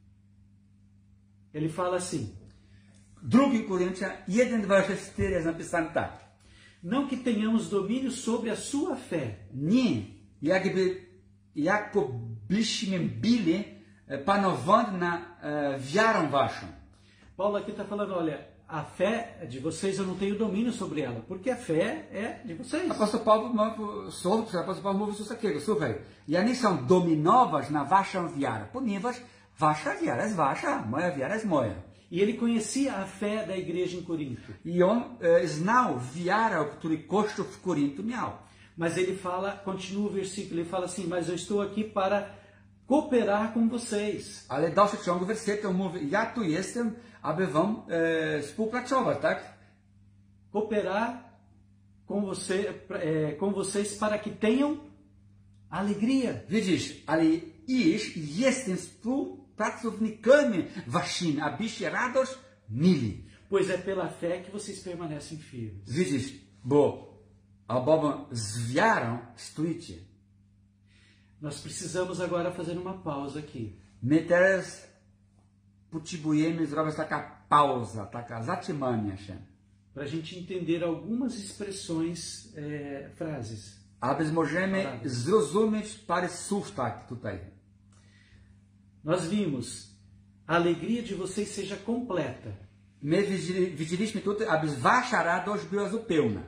Ele fala assim: Drugi Koryntia jeden, dwadzieścia cztery jest napisane tak. Não que tenhamos domínio sobre a sua fé, Nie, jakby, jakobyśmy byli e, panowani na e, wiarą waszą. Paulo aqui está falando, olha, a fé de vocês eu não tenho domínio sobre ela, porque a fé é de vocês. Apostol Paulo mówi, słuchaj, apostol Paulo mówi coś takiego, słuchaj, ja nie chcę dominować na waszą wiarę, ponieważ wasza wiara jest wasza, moja wiara jest moja. E ele conhecia a fé da igreja em Corinto. I on e, znał wiarę, którą Kościół w Koryntu miał. Mas ele fala, continua o versículo, ele fala assim, mas eu estou aqui para cooperar com vocês. Ale w dalszym ciągu wersetu mówi, ja tu jestem, aby wam e, współpracować, tak? Cooperar com, você, é, com vocês para que tenham alegria. Widzisz, ale iż jestem współpracownikami waszymi, abyście radość mieli. Pois é pela fé que vocês permanecem firmes. Widzisz, bo albowiem z wiarą stoicie. Nós precisamos agora fazer uma pausa aqui. My teraz potrzebujemy zrobić taka pauza, taka zatrzymanie się. Para a gente entender algumas expressões, é, frases. Aby możemy zrozumieć parę słów tak tutaj. Nós vimos, a alegria de vocês seja completa. My widzieliśmy tutaj, aby wasza radość była zupełna.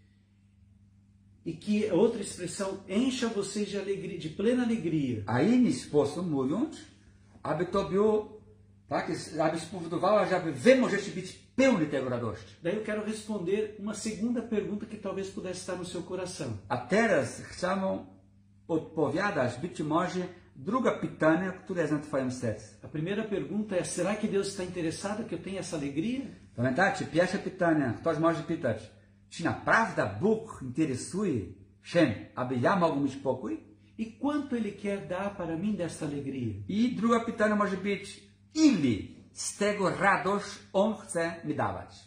E que outra expressão, encha vocês de alegria, de plena alegria. A inny sposób mówiąc, aby to było, tak, aby spowodowało, że wy możecie być pełni tego radości. Daí eu quero responder uma segunda pergunta que talvez pudesse estar no seu coração. A teraz chcemy odpowiadać być może druga pytanie, które jest na twoim sercu. A primeira pergunta é, será que Deus está interessado que eu tenha essa alegria? Pamiętacie, pierwsze pytanie, ktoś może pytać, czy naprawdę Bóg interesuje się, aby ja mógł mieć pokój? E quanto Ele quer dar para mim desta alegria? I druga pytanie może być, ile z tego radość On chce mi dawać?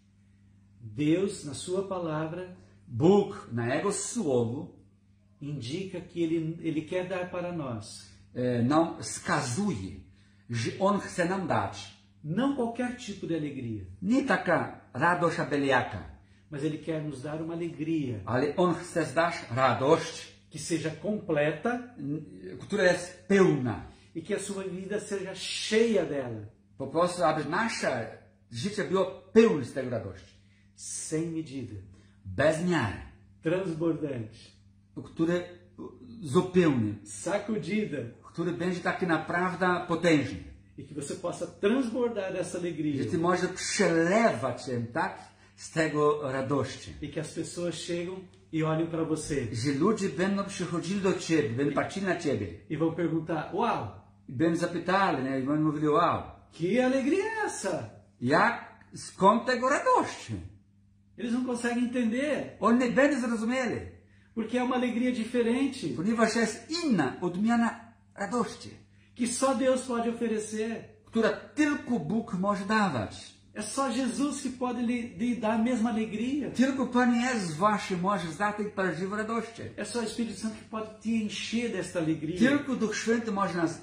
Deus, na sua palavra, Bóg na Jego słowo indica que Ele, Ele quer dar para nós e, nam wskazuje, że On chce nam dać não qualquer tipo de alegria, nie taka radość abeliaka, mas Ele quer nos dar uma alegria ale On chce dać radość, que seja completa która jest pełna. e que a sua vida seja cheia dela, Po prostu, aby nasze życie było pełne z tego radości. sem medida, Bez miary. transbordante, Który zupełny, sacudida, który będzie taki naprawdę potężny. e que você possa transbordar essa alegria Że ty może przelewać się, tak, z tego radości. e que as pessoas chegam e olhem para você Że ludzie będą przychodzili do ciebie, będą patrzyli na ciebie e vão perguntar, uau, i będą zapytali, nie? I będą mówili, wow, que alegria é essa? jak, skąd tego radości? Eles não conseguem entender, Oni nie będą zrozumieli, porque é uma alegria diferente, ponieważ jest inna odmiana radości, que só Deus pode oferecer. która tylko Bóg może dawać. É só Jesus que pode lhe, lhe dar a mesma alegria. Tylko Pan Jezus waszy może dać tej prawdziwej radości. É só o Espírito Santo que pode te encher desta alegria. Tylko Duch Święty może nas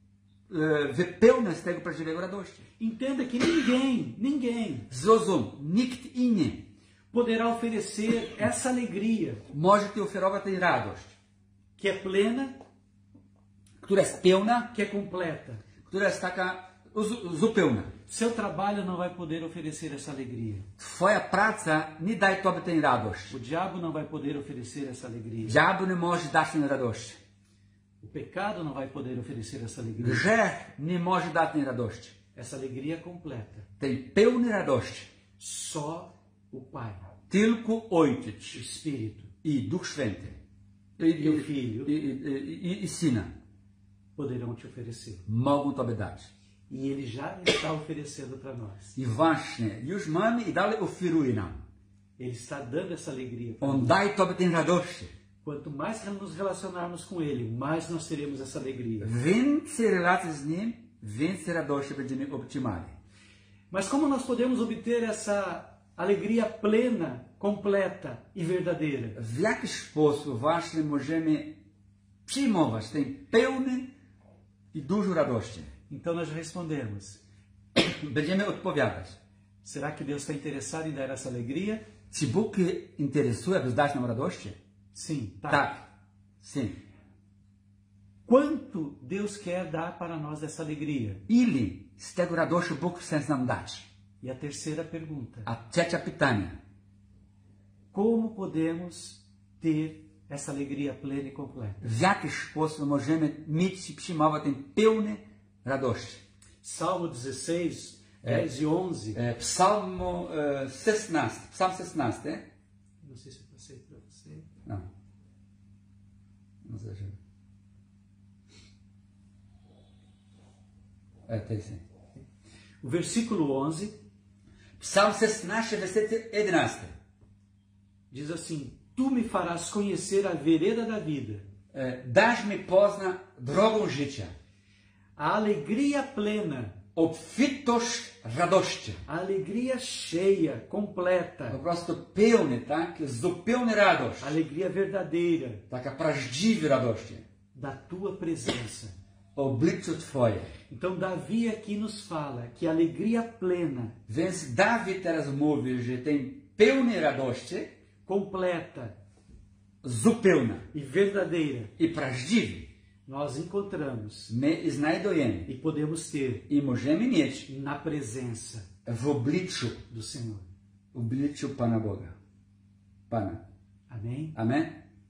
e, wypełniać z tego prawdziwego radości. Entenda que ninguém, ninguém Zrozum, nikt inny poderá oferecer essa alegria może Ci oferować tę radość, que é plena, która jest pełna, que é completa. która jest taka zu, zupełna. Seu trabalho não vai poder oferecer essa alegria. Twoja praca nie daje Tobie tę radość. O diabo não vai poder oferecer essa alegria. Diabo nie może dać tę radość. O pecado não vai poder oferecer essa alegria. Grzech nie może dać tę radość. Essa alegria completa. Tej pełnej radości Só o Pai, tylko Ojciec o Espírito i Duch Święty i, e o Filho i, i, i, i Syna poderão te oferecer. mogą Tobie dać. E Ele já está oferecendo para nós. I właśnie, już mamy i dalej oferuje nam. Ele está dando essa alegria para On nós. daje Tobie tę radość. Quanto mais nos relacionarmos com Ele, mais nós teremos essa alegria. Więcej relacji z Nim, więcej radości będziemy obtrzymali. Mas como nós podemos obter essa alegria plena, completa e verdadeira? W jaki sposób właśnie możemy przyjmować ten pełny i dużo radości? Então nós já respondemos. Będziemy odpowiadać. Será que Deus está interessado em dar essa alegria? Czy Bóg interesuje, aby dać nam radości? Sim, tá. Tak. Sim. Quanto Deus quer dar para nós dessa alegria? Ile z tego radości Bóg chce nam dać? E a terceira pergunta. A trzecie pytanie. Como podemos ter essa alegria plena e completa? W jaki sposób możemy mieć i przyjmować tę pełną radość? Salmo dezesseis, dez e onze. É, Psalmo uh, szesnasty. Psalm szesnasty. Não sei se eu passei para você. Não. Não sei. É, tem sim. O versículo onze Psalm szesnasty, werset jedenasty. diz assim: Tu me farás conhecer a vereda da vida. É, dasz mi pozna drogą życia. A alegria plena, Obfitość radości. a alegria cheia, Po completa, prostu pełny, tak? Zupełna radość. a alegria verdadeira Taka prawdziwa radość. da tua presença. Obliczu Twoje. Então Davi aqui nos fala que a alegria plena, Więc Dawid teraz mówi, że tej pełnej radości, completa zupełna e verdadeira i prawdziwa, nós encontramos my znajdujemy e podemos ter i możemy mieć na presença w obliczu, do Senhor. w obliczu Pana Boga. Pana. Amém? Amen?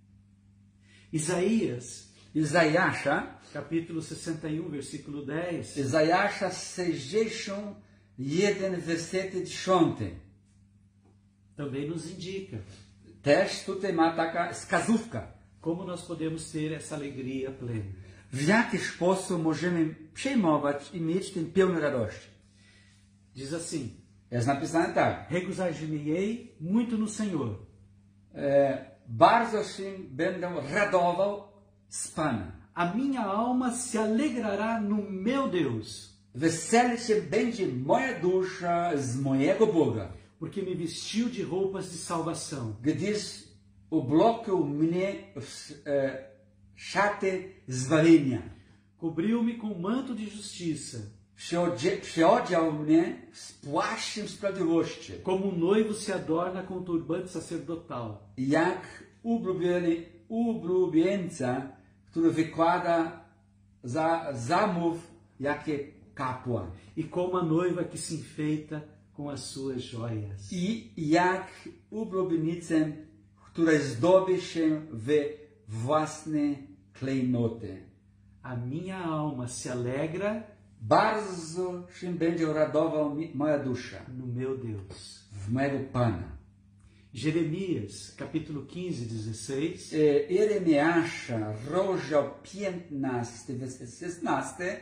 Isaías, Izajasza, capítulo sessenta e um, versículo dez, Izajasza sześćdziesiąt jeden, werset dziesiąty. também nos indica Też tutaj ma taka wskazówka, como nós podemos ter essa alegria plena. w jaki sposób możemy przejmować i mieć tę pełną radość. Diz assim: Jest napisane tak. Regozijar-me-ei muito no Senhor. E, bardzo się będę radował z Pana. A minha alma se alegrará no meu Deus, Weseli się będzie moja dusza z mojego Boga, porque me vestiu de roupas de salvação. gdyż ubloczył mnie w e, szaty zbawienia. Cobriu-me com manto de justiça, Przyodzie, przyodział mnie z płaszczem sprawiedliwości, como um noivo se adorna com o turbante sacerdotal. jak ublubiony ublubieńca, który wykłada za zamów jakie kapłan. E como a noiva que se enfeita com as suas joias. I jak ublubienicę, która zdobi się w własne klejnoty. A minha alma se alegra Bardzo się będzie radował mi, moja dusza no meu Deus. w mojego Pana. Jeremias, capítulo quinze, dezesseis. E, Jeremiasza, rozdział piętnasty, werset szesnasty.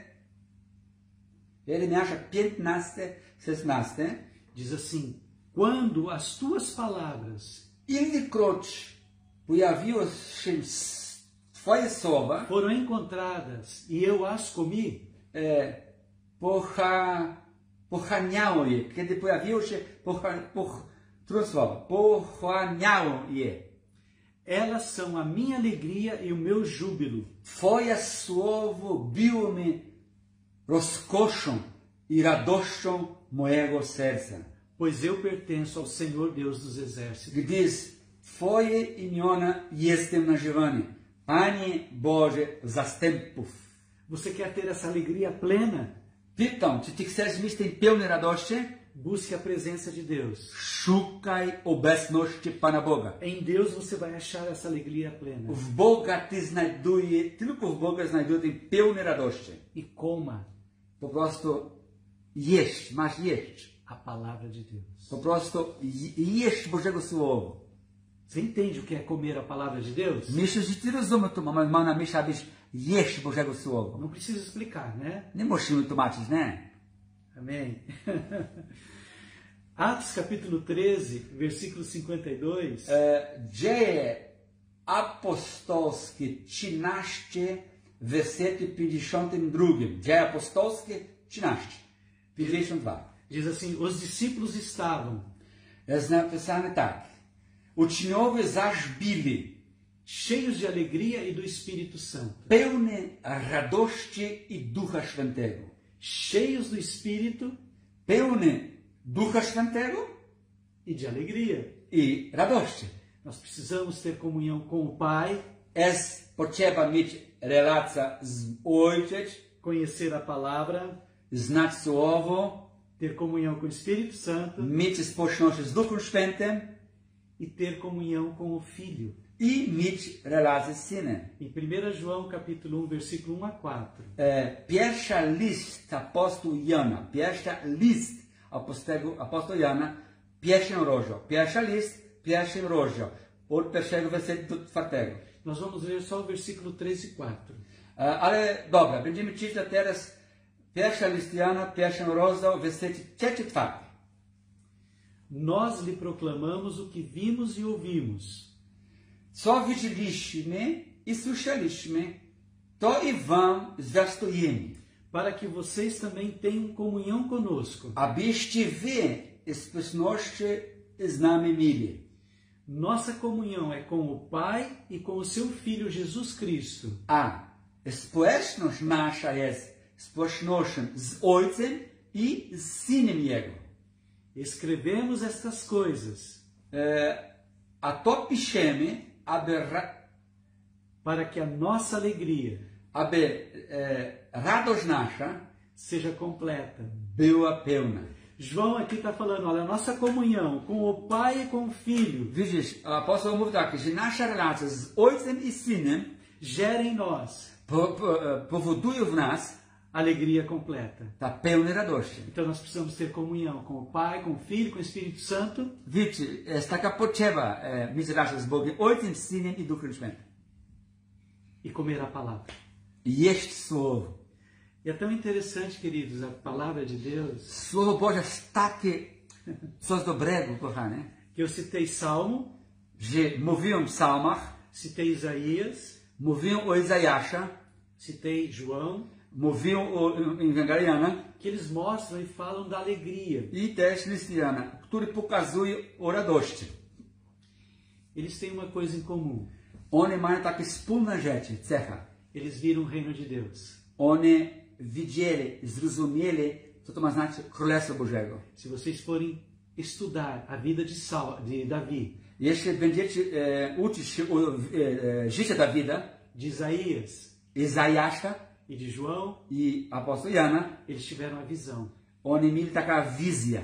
Jeremiasza piętnasty, szesnasty. Diz assim: Quando as tuas palavras Ilekroć pojawiło się Twoje słowa, foram encontradas e eu as comi, e, pocha, pochłaniało je. Kiedy pojawiło się, pocha, poch, trudne słowa, pochłaniało je. elas são a minha alegria e o meu júbilo. Twoje słowo było mi rozkoszą i radością mojego serca. Pois eu pertenço ao Senhor Deus dos exércitos. Gdyż Twoje imiona jestem nażywany. Panie Boże zastępów. Você quer ter essa alegria plena? Pytam, czy Ty chcesz mieć tę pełną radość? Busque a presença de Deus. Szukaj obecności Pana Boga. Em Deus você vai achar essa alegria plena. W Boga Ty znajduje, tylko w Boga znajduje tę pełną radość. E coma Po prostu jeść, masz jeść. a palavra de Deus. Po prostu jeść Bożego Słowa. Você entende o que é comer a palavra de Deus? Myślę, że Ty rozumiesz to, mam na myśli, abyś jeść Bożego Słowa. Não preciso explicar, né? Nie musimy tłumaczyć, nie? Amém. Atos capítulo treze, versículo cinquenta e dois. E, Dzieje apostolskie trzynaście, wersety pięćdziesiątym drugim. Dzieje apostolskie trzynaście, pięćdziesiąt dwa. Diz assim, os discípulos estavam Jest napisane tak. Uczniowie zaś byli cheios de alegria e do Espírito Santo. pełni radości i Ducha Świętego. Cheios do Espírito Pełni Ducha Świętego e de alegria. i radości. Nós precisamos ter comunhão com o Pai, Jest potrzeba mieć relację z Ojcem, conhecer a palavra, znać Słowo, ter comunhão com o Espírito Santo mieć społeczność z Duchem Świętym e ter comunhão com o Filho. i mieć relację z Synem. Em primeira João, capítulo um, versículo um a quatro. E, pierwsza list apostoł Jana, pierwsza list apostołu, apostoł Jana, pierwszy rozdział, pierwsza list, pierwszy rozdział, od pierwszego wersetu do czwartego. Nós vamos ler só o versículo três e quatro. E, ale dobra, będziemy czytać teraz pierwsza list Jana, pierwszy rozdział, wersety trzeci, czwarty. Nós lhe proclamamos o que vimos e ouvimos, Co widzieliśmy i słyszeliśmy, to i wam zwiastujemy, para que vocês também tenham comunhão conosco. abyście wy społeczności z nami mieli. Nossa comunhão é com o Pai e com o seu Filho Jesus Cristo. A społeczność nasza jest społecznością z Ojcem i z Synem Jego. Escrevemos estas coisas E, a to piszemy, aby, ra, para que a nossa alegria aby e, radość nasza seja completa. była pełna. João aqui está falando, olha, a nossa comunhão com o Pai e com o Filho Widzisz, apostoł mówi tak, że nasza relacja z Ojcem i Synem gera em nós po, po, e, powoduje w nas alegria completa. ta pełna radości. Então nós precisamos ter comunhão com o Pai, com o Filho, com o Espírito Santo Wiecie, jest taka potrzeba e, mieć relację z Bogiem, Ojcem, Synem i Duchem Świętym. e comer a palavra. I jeść Słowo. E é tão interessante, queridos, a palavra de Deus, Słowo Boże jest takie coś dobrego, kochane, que eu citei Salmo, że mówią w psalmach, citei Isaías, mówią o Izajasza, citei João, mówią o Ewangelii Jana que eles mostram e falam da alegria. i też list Jana, który pokazuje o radości. Eles têm uma coisa em comum. One mają takie wspólne rzeczy, cecha. Eles viram o reino de Deus. One widzieli, zrozumieli, co to ma znaczyć Królestwo Bożego. Se vocês forem estudar a vida de, Saul, de Davi, Jeśli będziecie e, uczyć się o e, e, życia Dawida, de Isaías Izajasza e de João, i apostoł Jana, eles tiveram a visão oni mieli taka wizja.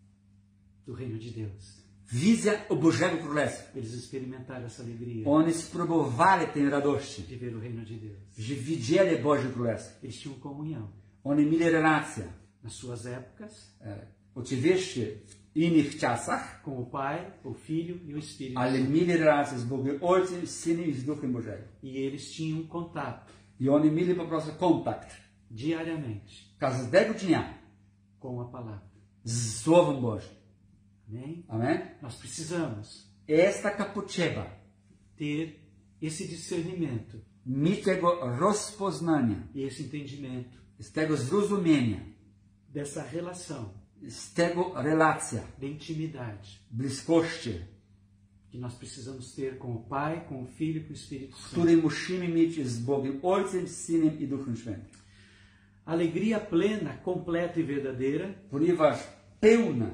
do reino de Deus. Wizja o Bożego Królestwa. Eles experimentaram essa alegria Oni spróbowali tej radości, de ver o reino de Deus. że widzieli Boże Królestwo. Eles tinham comunhão Oni mieli relację. nas suas épocas E, oczywiście w innych czasach, com o Pai, o Filho e o Espírito ale Santo. mieli relację z Bogiem Ojcem, Synem i z Duchem Bożego. E eles tinham contato I oni mieli po prostu kontakt diariamente każdego dnia com a palavra. z Słowem Bożym. Amém? Amen? Nós precisamos Jest taka potrzeba ter esse discernimento mieć tego rozpoznania, e esse entendimento z tego zrozumienia, dessa relação z tego relacja, de intimidade bliskości, que nós precisamos ter com o Pai, com o Filho e com o Espírito Santo. który musimy mieć z Bogiem Ojcem, Synem i Duchem Świętym. Alegria plena, completa e verdadeira Ponieważ pełna,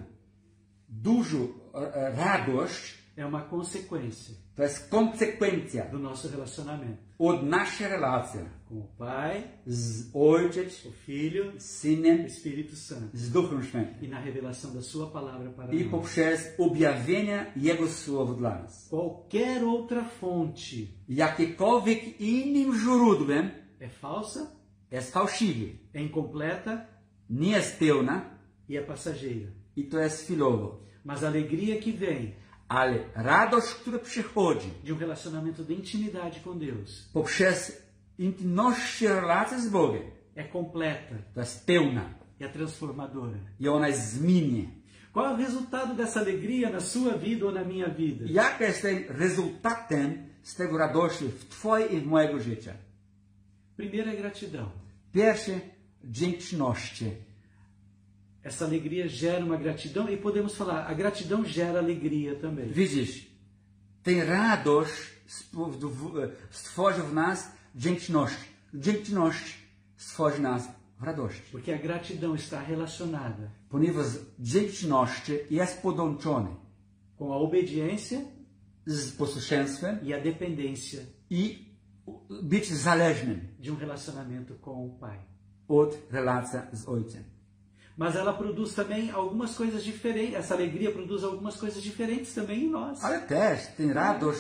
duża e, radość é uma consequência to jest konsekwencja do nosso relacionamento od naszej relacji com o Pai, z Ojcem, o Filho e o Synem, Espírito Santo z Duchem Świętym e na revelação da Sua palavra para i nós. poprzez objawienie Jego Słowa dla nas. Qualquer outra fonte Jakiekolwiek innym źródłem é falsa, jest fałszywy, é incompleta nie jest pełna e é passageira. i to jest chwilowo. Mas a alegria que vem Ale radość, która przychodzi de um relacionamento de intimidade com Deus poprzez intymność relacji z Bogiem, é completa, to jest pełna é transformadora. i ona zmienia. Qual é o resultado dessa alegria na sua vida ou na minha vida? Jak jest ten rezultatem z tego radości w Twoje i w mojego życia. Primeiro é gratidão. Pierwsze, dziękczność. Essa alegria gera uma gratidão e podemos falar, a gratidão gera alegria também. Widzisz, tę radość stworzy w nas dziękczność. Dziękczność stworzy nas w radość. Porque a gratidão está relacionada Ponieważ dziękczność jest połączona com a obediência z posłuszeństwem e a dependência i być zależnym de um relacionamento com o Pai. od relacji z Ojcem. Mas ela produz também algumas coisas diferentes. Essa alegria produz algumas coisas diferentes também em nós. Ale też tę radość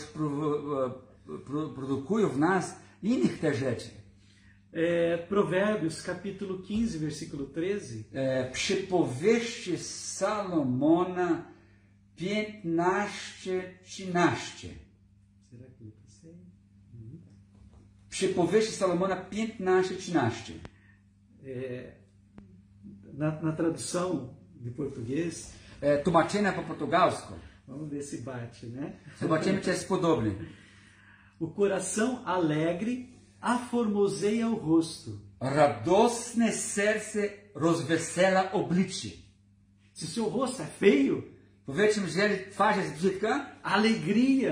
produkuje w nas innych też rzeczy. É, Provérbios, capítulo quinze, versículo treze. E, przypowieści Salomona piętnaście trzynaście. Será que eu passei? Uhum. Przypowieści Salomona piętnaście trzynaście. É, na, na tradução de português, E, tłumaczenia po portugalsku. vamos ver se bate, né? Zobaczymy, czy jest podobny. O coração alegre aformoseia o rosto. Radosne serce rozwesela oblicze. Se o seu rosto é feio, Powiedzmy, że jeżeli twarz jest brzydka, a alegria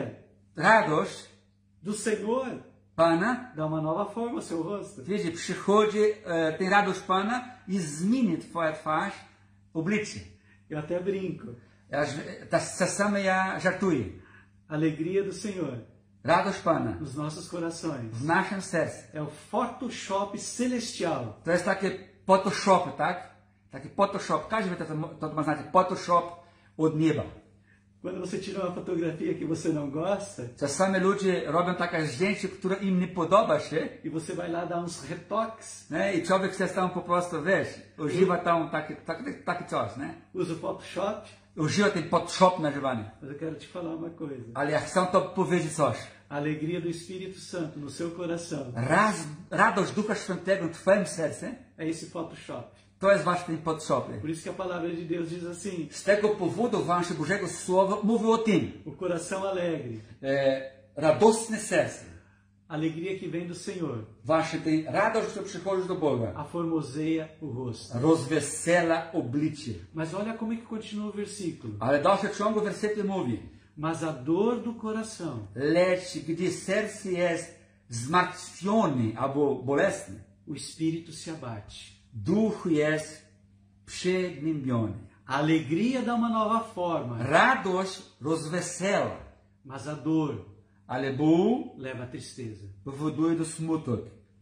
radość do Senhor Pana, dá uma nova forma ao seu rosto. wiecie, przychodzi e, tę radość Pana i zmieni twoja twarz, oblicze. Eu até brinco. Ja, ta, czasami ja żartuję. Alegria do Senhor Radość Pana nos nossos corações w naszym sercu. é o Photoshop celestial. To jest takie Photoshop, tak? Taki Photoshop. Każdy wie, to, to ma znaczy Photoshop od nieba. Quando você tira uma fotografia que você não gosta Czasami ludzie robią takie zdjęcie, które im nie podoba się, e você vai lá dar uns retoques, nie? I człowiek chce tam po prostu, wiesz, używa tam taki, taki, taki coś, nie? usa o Photoshop, Używa ten Photoshop nazywany. mas eu quero te falar uma coisa. Ale ja chcę to powiedzieć coś. A alegria do Espírito Santo no seu coração Raz, radość Ducha Świętego w twoim sercu, é esse Photoshop. to jest właśnie ten Photoshop. Por isso que a palavra de Deus diz assim: Z tego powodu wasze Bożego Słowa mówi o tym. o coração alegre, E, radosne serce. alegria que vem do Senhor, Wasze tej radość, która przychodzi do Boga, aformoseia o rosto. rozwesela oblicze. Mas olha como é que continua o versículo. Ale dalszy ciągu wersety mówi, Mas a dor do coração lecz gdy serce jest zmartwione albo bolesne, o espírito se abate. duch jest przygnębiony. A alegria dá uma nova forma, Radość rozwesela, mas a dor ale ból leva à tristeza. powoduje do smutek.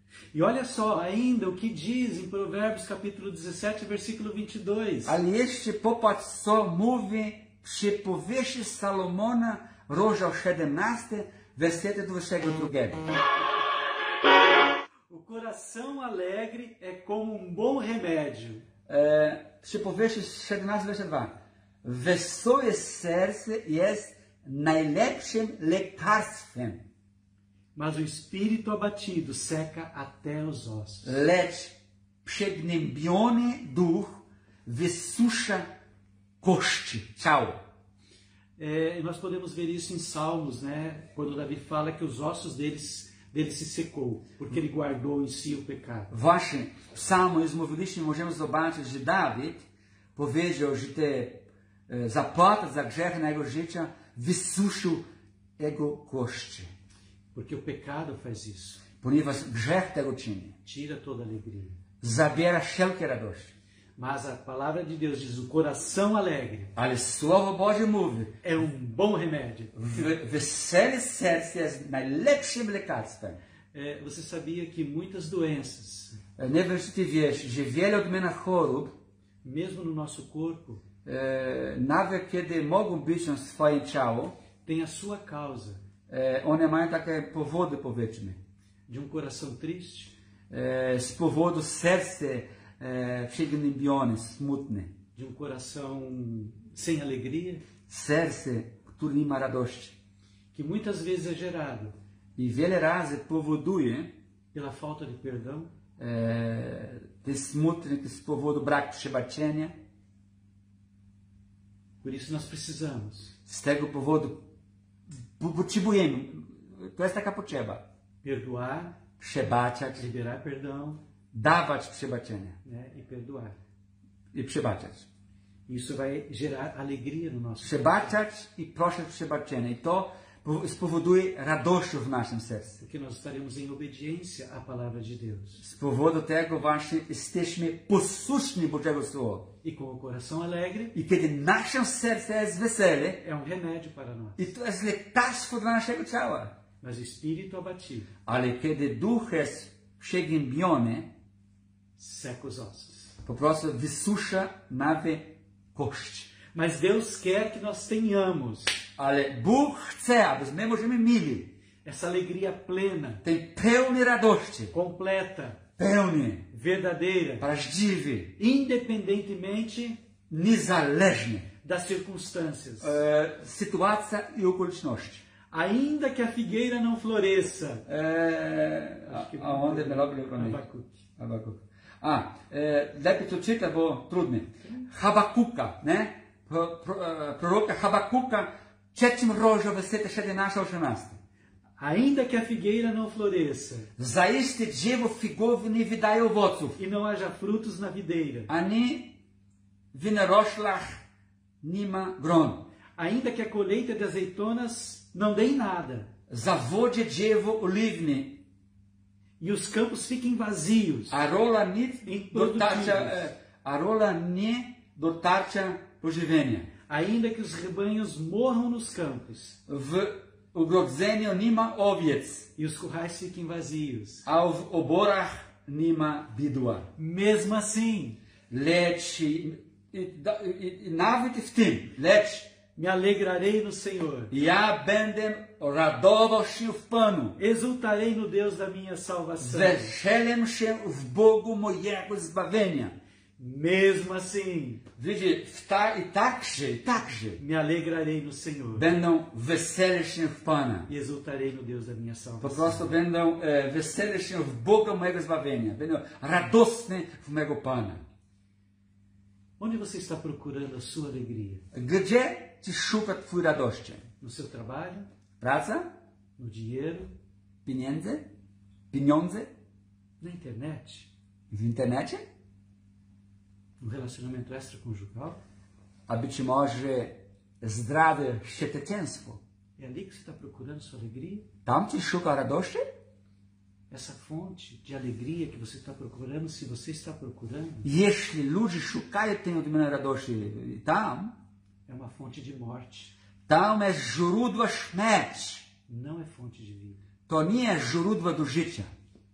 E olha só ainda o que diz em Provérbios capítulo dezessete, versículo vinte e dois. Ale jeszcze popatrz, co mówi przypowieści Salomona, rozdział siedemnasty, wersety dwudziestego drugiego. O coração alegre é como um bom remédio, E, przypowieści siedemnasty, werset dwa. Wesołe serce jest najlepszym lekarstwem, mas o espírito abatido seca até os ossos. lecz przygnębiony duch wysusza kości, ciało. É, e nós podemos ver isso em Salmos, né? Quando Davi fala que os ossos deles, dele se secou, porque ele guardou em si o pecado. Właśnie w psalmizmu mówiliśmy, możemy zobaczyć, że Dawid powiedział, że te e, zapłata za grzech na jego życie wysuszył jego kości. Porque o pecado faz isso. Ponieważ grzech tego czyni. Tira toda a alegria. Zabiera wszelkie radości. Mas a palavra de Deus diz, o coração alegre Ale Słowo Boże mówi, é um bom remédio. w- wesele serce jest najlepszym lekarstwem. É, você sabia que muitas doenças, E, Nie wiem, czy ty wiesz, że wiele odmiennych chorób, mesmo no nosso corpo, e, nawet kiedy mogą być na swoim ciału, tem a sua causa e, one mają takie powody, powiedzmy. de um coração triste, E, z powodu serce e, przygnębione, smutne. de um coração sem alegria, Serce, które nie ma radości. que muitas vezes é gerado I wiele razy powoduje pela falta de perdão, e, te smutne z powodu braku przebaczenia. por isso nós precisamos Z tego powodu po- potrzebujemy, to jest taka potrzeba. Perdoar, Przebaczać, liberar perdão, dawać przebaczenie né, e perdoar. i przebaczać. Isso vai gerar alegria no nosso Przebaczać i prosić przebaczenia. I to spowoduje radość w naszym sercu. porque nós estaremos em obediência à palavra de Deus. Z powodu tego właśnie jesteśmy posłuszni Bożego Słowa. E com o coração alegre, I kiedy nasze serce jest wesele, é um remédio para nós. i to jest lekarstwo dla naszego ciała. Mas o espírito abatido Ale kiedy duch jest przegnębiony, seca os ossos. po prostu wysusza nawet kość. Mas Deus quer que nós tenhamos Ale Bóg chce, abyśmy możemy mieli essa alegria plena, tej pełnej radości, completa, pełnej, verdadeira, prawdziwej, independentemente niezależnej das circunstâncias. e, sytuacji i okoliczności. Ainda que a figueira não floresça. E, a, a onde melhor para mim? Abacuque. Habakuk. A, e, lepiej to czyta, bo trudne. Habakuka, ne? Pro, pro, e, proroka Habakuka, trzecim rozdział, wersety siedemnaście osiemnaście. Ainda que a figueira não floresça Zaiste drzewo figowe nie wydaje owoców, e não haja frutos na videira, ani w winoroślach nie ma gron. ainda que a colheita de azeitonas não dê em nada Zawodzie drzewo oliwne, e os campos fiquem vazios, a rola nie Improdutíveis. dotarcia, e, a rola nie dotarcia pożywienia. ainda que os rebanhos morram nos campos W ogrodzeniu nie ma owiec, e os currais fiquem vazios. a w oborach nie ma bidła. Mesmo assim, Lecz i, i, da- i, i nawet w tym, lecz me alegrarei no Senhor, ja będę radował się w Panu. exultarei no Deus da minha salvação. Weselę się w Bogu mojego zbawienia. Mesmo assim, Widzicie, w ta, i także, i także me alegrarei no Senhor będą wesele się w Pana. e exultarei no Deus da minha Po salvação. prostu będą e, wesele się w Boga mojego zbawienia. Będą radosne w mego Pana. Onde você está procurando a sua alegria? Gdzie Ci szuka Twój radości? No seu trabalho? Praca? No dinheiro? Pieniądze? Pieniądze? Na internet? W internecie? No relacionamento extraconjugal? A być może zdrowe siecieczeństwo. É ali que você está procurando sua alegria? Tam Ci szuka radości? Essa fonte de alegria que você está procurando, se você está procurando, Jeśli ludzie szukają tej odmiany radości tam, é uma fonte de morte, tam jest źródło śmierci. não é fonte de vida. To nie jest źródło do życia.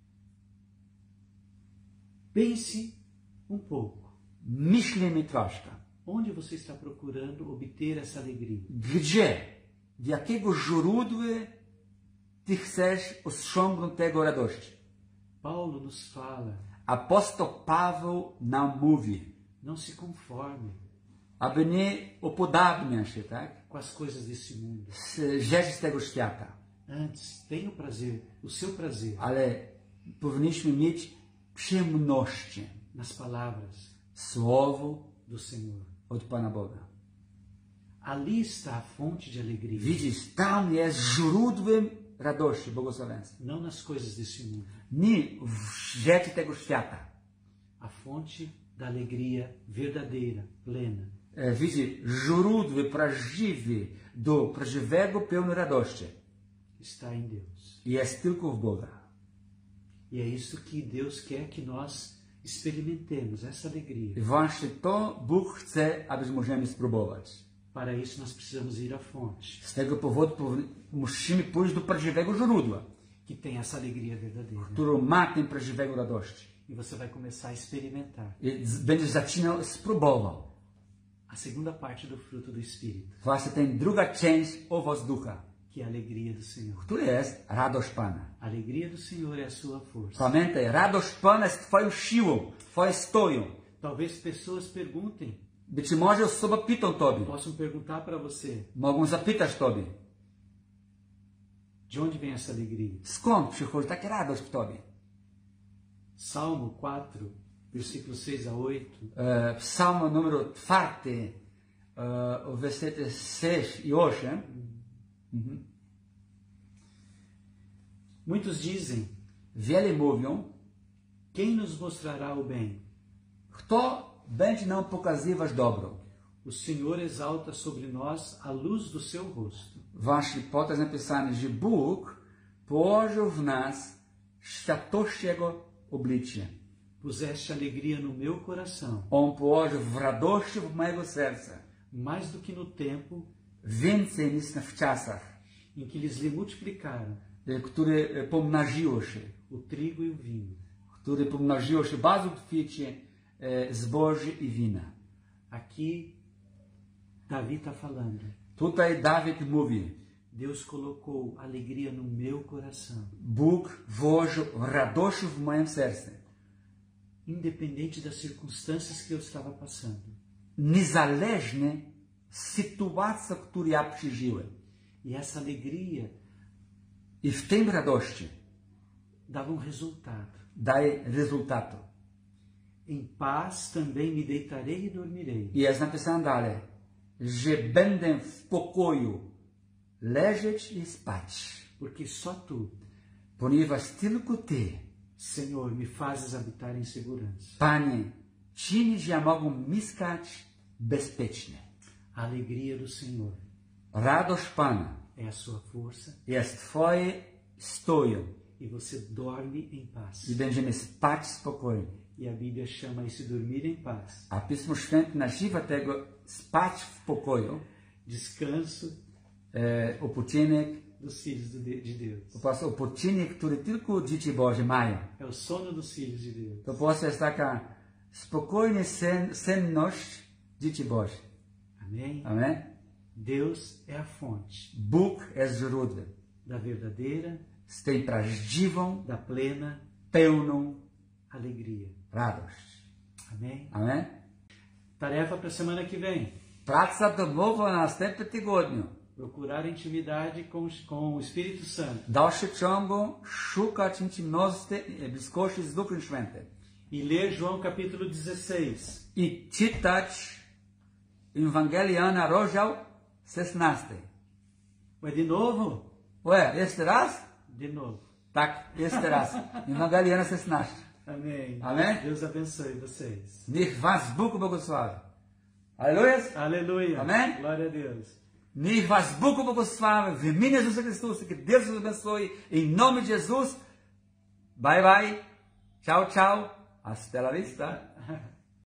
Pense um pouco. Myślimy troszkę. Onde você está procurando obter essa alegria? Gdzie? W jakiego źródła Ty chcesz osiągnąć tego radości? Paulo nos fala, Apostoł Paweł nam mówi, não se conforme aby nie upodabniać się, tak? com as coisas desse mundo. Z rzeczy z tego świata. Antes, tenha o prazer, o seu prazer, Ale powinniśmy mieć przyjemności nas palavras słowo do Senhor. od Pana Boga. Ali está a fonte de alegria, Widzisz, tam jest źródłem radości, błogosławieństwa. não nas coisas desse mundo. Nie w rzeczy tego świata. A fonte da alegria verdadeira, plena, E, Widzisz, źródło prawdziwe do prawdziwego pełnej radości está em Deus. jest tylko w Boga. E é isso que Deus quer que nós experimentemos, essa alegria. I właśnie to Bóg chce, abyśmy możemy spróbować. Para isso nós precisamos ir à fonte, Z tego powodu powi- musimy pójść do prawdziwego źródła, que tem essa alegria verdadeira. które ma tę prawdziwego radości. E você vai começar a experimentar I z- będziesz zaczynał, spróbował. a segunda parte do fruto do Espírito, Właśnie tę druga część owoc ducha, que é a alegria do Senhor. który jest radość Pana. A alegria do Senhor é a sua força. Pamiętaj, radość Pana jest Twoją siłą, Twoją stoją. Talvez pessoas perguntem, Być może osoby pytają Tobie, possam perguntar para você, mogą zapytać Tobie, de onde vem essa alegria? skąd przychodzi taka radość w Tobie? Salmo quatro, versículos seis a oito, E, Psalm numer czwarty, e, wersety sześć i osiem. Mhm. Muitos dizem, Wiele mówią, quem nos mostrará o bem? kto będzie nam pokazywać dobro? O Senhor exalta sobre nós a luz do seu rosto. W waszej potem jest napisane, że Bóg położył w nas światłość Jego oblicze. Puseste alegria no meu coração, On położył w radości w mojego serca. mais do que no tempo Więcej niż w czasach, em que lhes lhe multiplicaram e, które pomnożyło się, o trigo e o vinho. które pomnożyło się bardzo kwiecie e, zboże i wina. Aqui, Davi está falando. Tutaj Dawid mówi, Deus colocou alegria no meu coração, Bóg włożył radość w moim sercu. independente das circunstâncias que eu estava passando. Niezależnie sytuacji, którą ja przeżyłem. E essa alegria I w tym radości dava um resultado. daje rezultatu. Em paz também me deitarei e dormirei, I jest napisane dalej, że będę w pokoju leżeć i spać, porque só tu, ponieważ tylko Ty, Senhor, me fazes habitar em segurança. Panie, czynisz, ja mogę mieszkać bezpiecznie. A alegria do Senhor Radość Pana é a sua força jest Twoje stoją e você dorme em paz. i będziemy spać spokojnie. E a Bíblia chama isso dormir em paz. A Pismo Święte nazywa tego spać w pokoju, Descanso e, odpoczynek, dos filhos de de Deus. po prostu odpoczynek, który tylko dzieci Boże mają. É o sono dos filhos de Deus. To po prostu jest taka spokojna sen, senność dzieci Boże. Amém? Amen? Deus é a fonte Bóg jest źródłem da verdadeira, z tej prawdziwą, da plena pełną alegria. radość. Amém? Amen? Tarefa para a semana que vem. Praca domowa na następnym tygodniu. Procurar intimidade com, com o Espírito Santo. W dalszym ciągu szukać intymności, bliskości z Duchem Świętym. E ler João capítulo dezesseis. I czytać Ewangelii Jana, rozdział szesnasty. Mas de novo? Ué, jeszcze raz? De novo. Tak, jeszcze raz. Ewangelii Jana szesnasty. Amém. Amém? Deus abençoe vocês. Niech was Bóg błogosławi. Aleluja. Aleluia. Amém? Glória a Deus. Niech was Bóg błogosławi. W imieniu Jezusa Chrystusa. Que Deus os abençoe. Em nome de Jesus. Bye, bye. Tchau, tchau. Hasta la vista.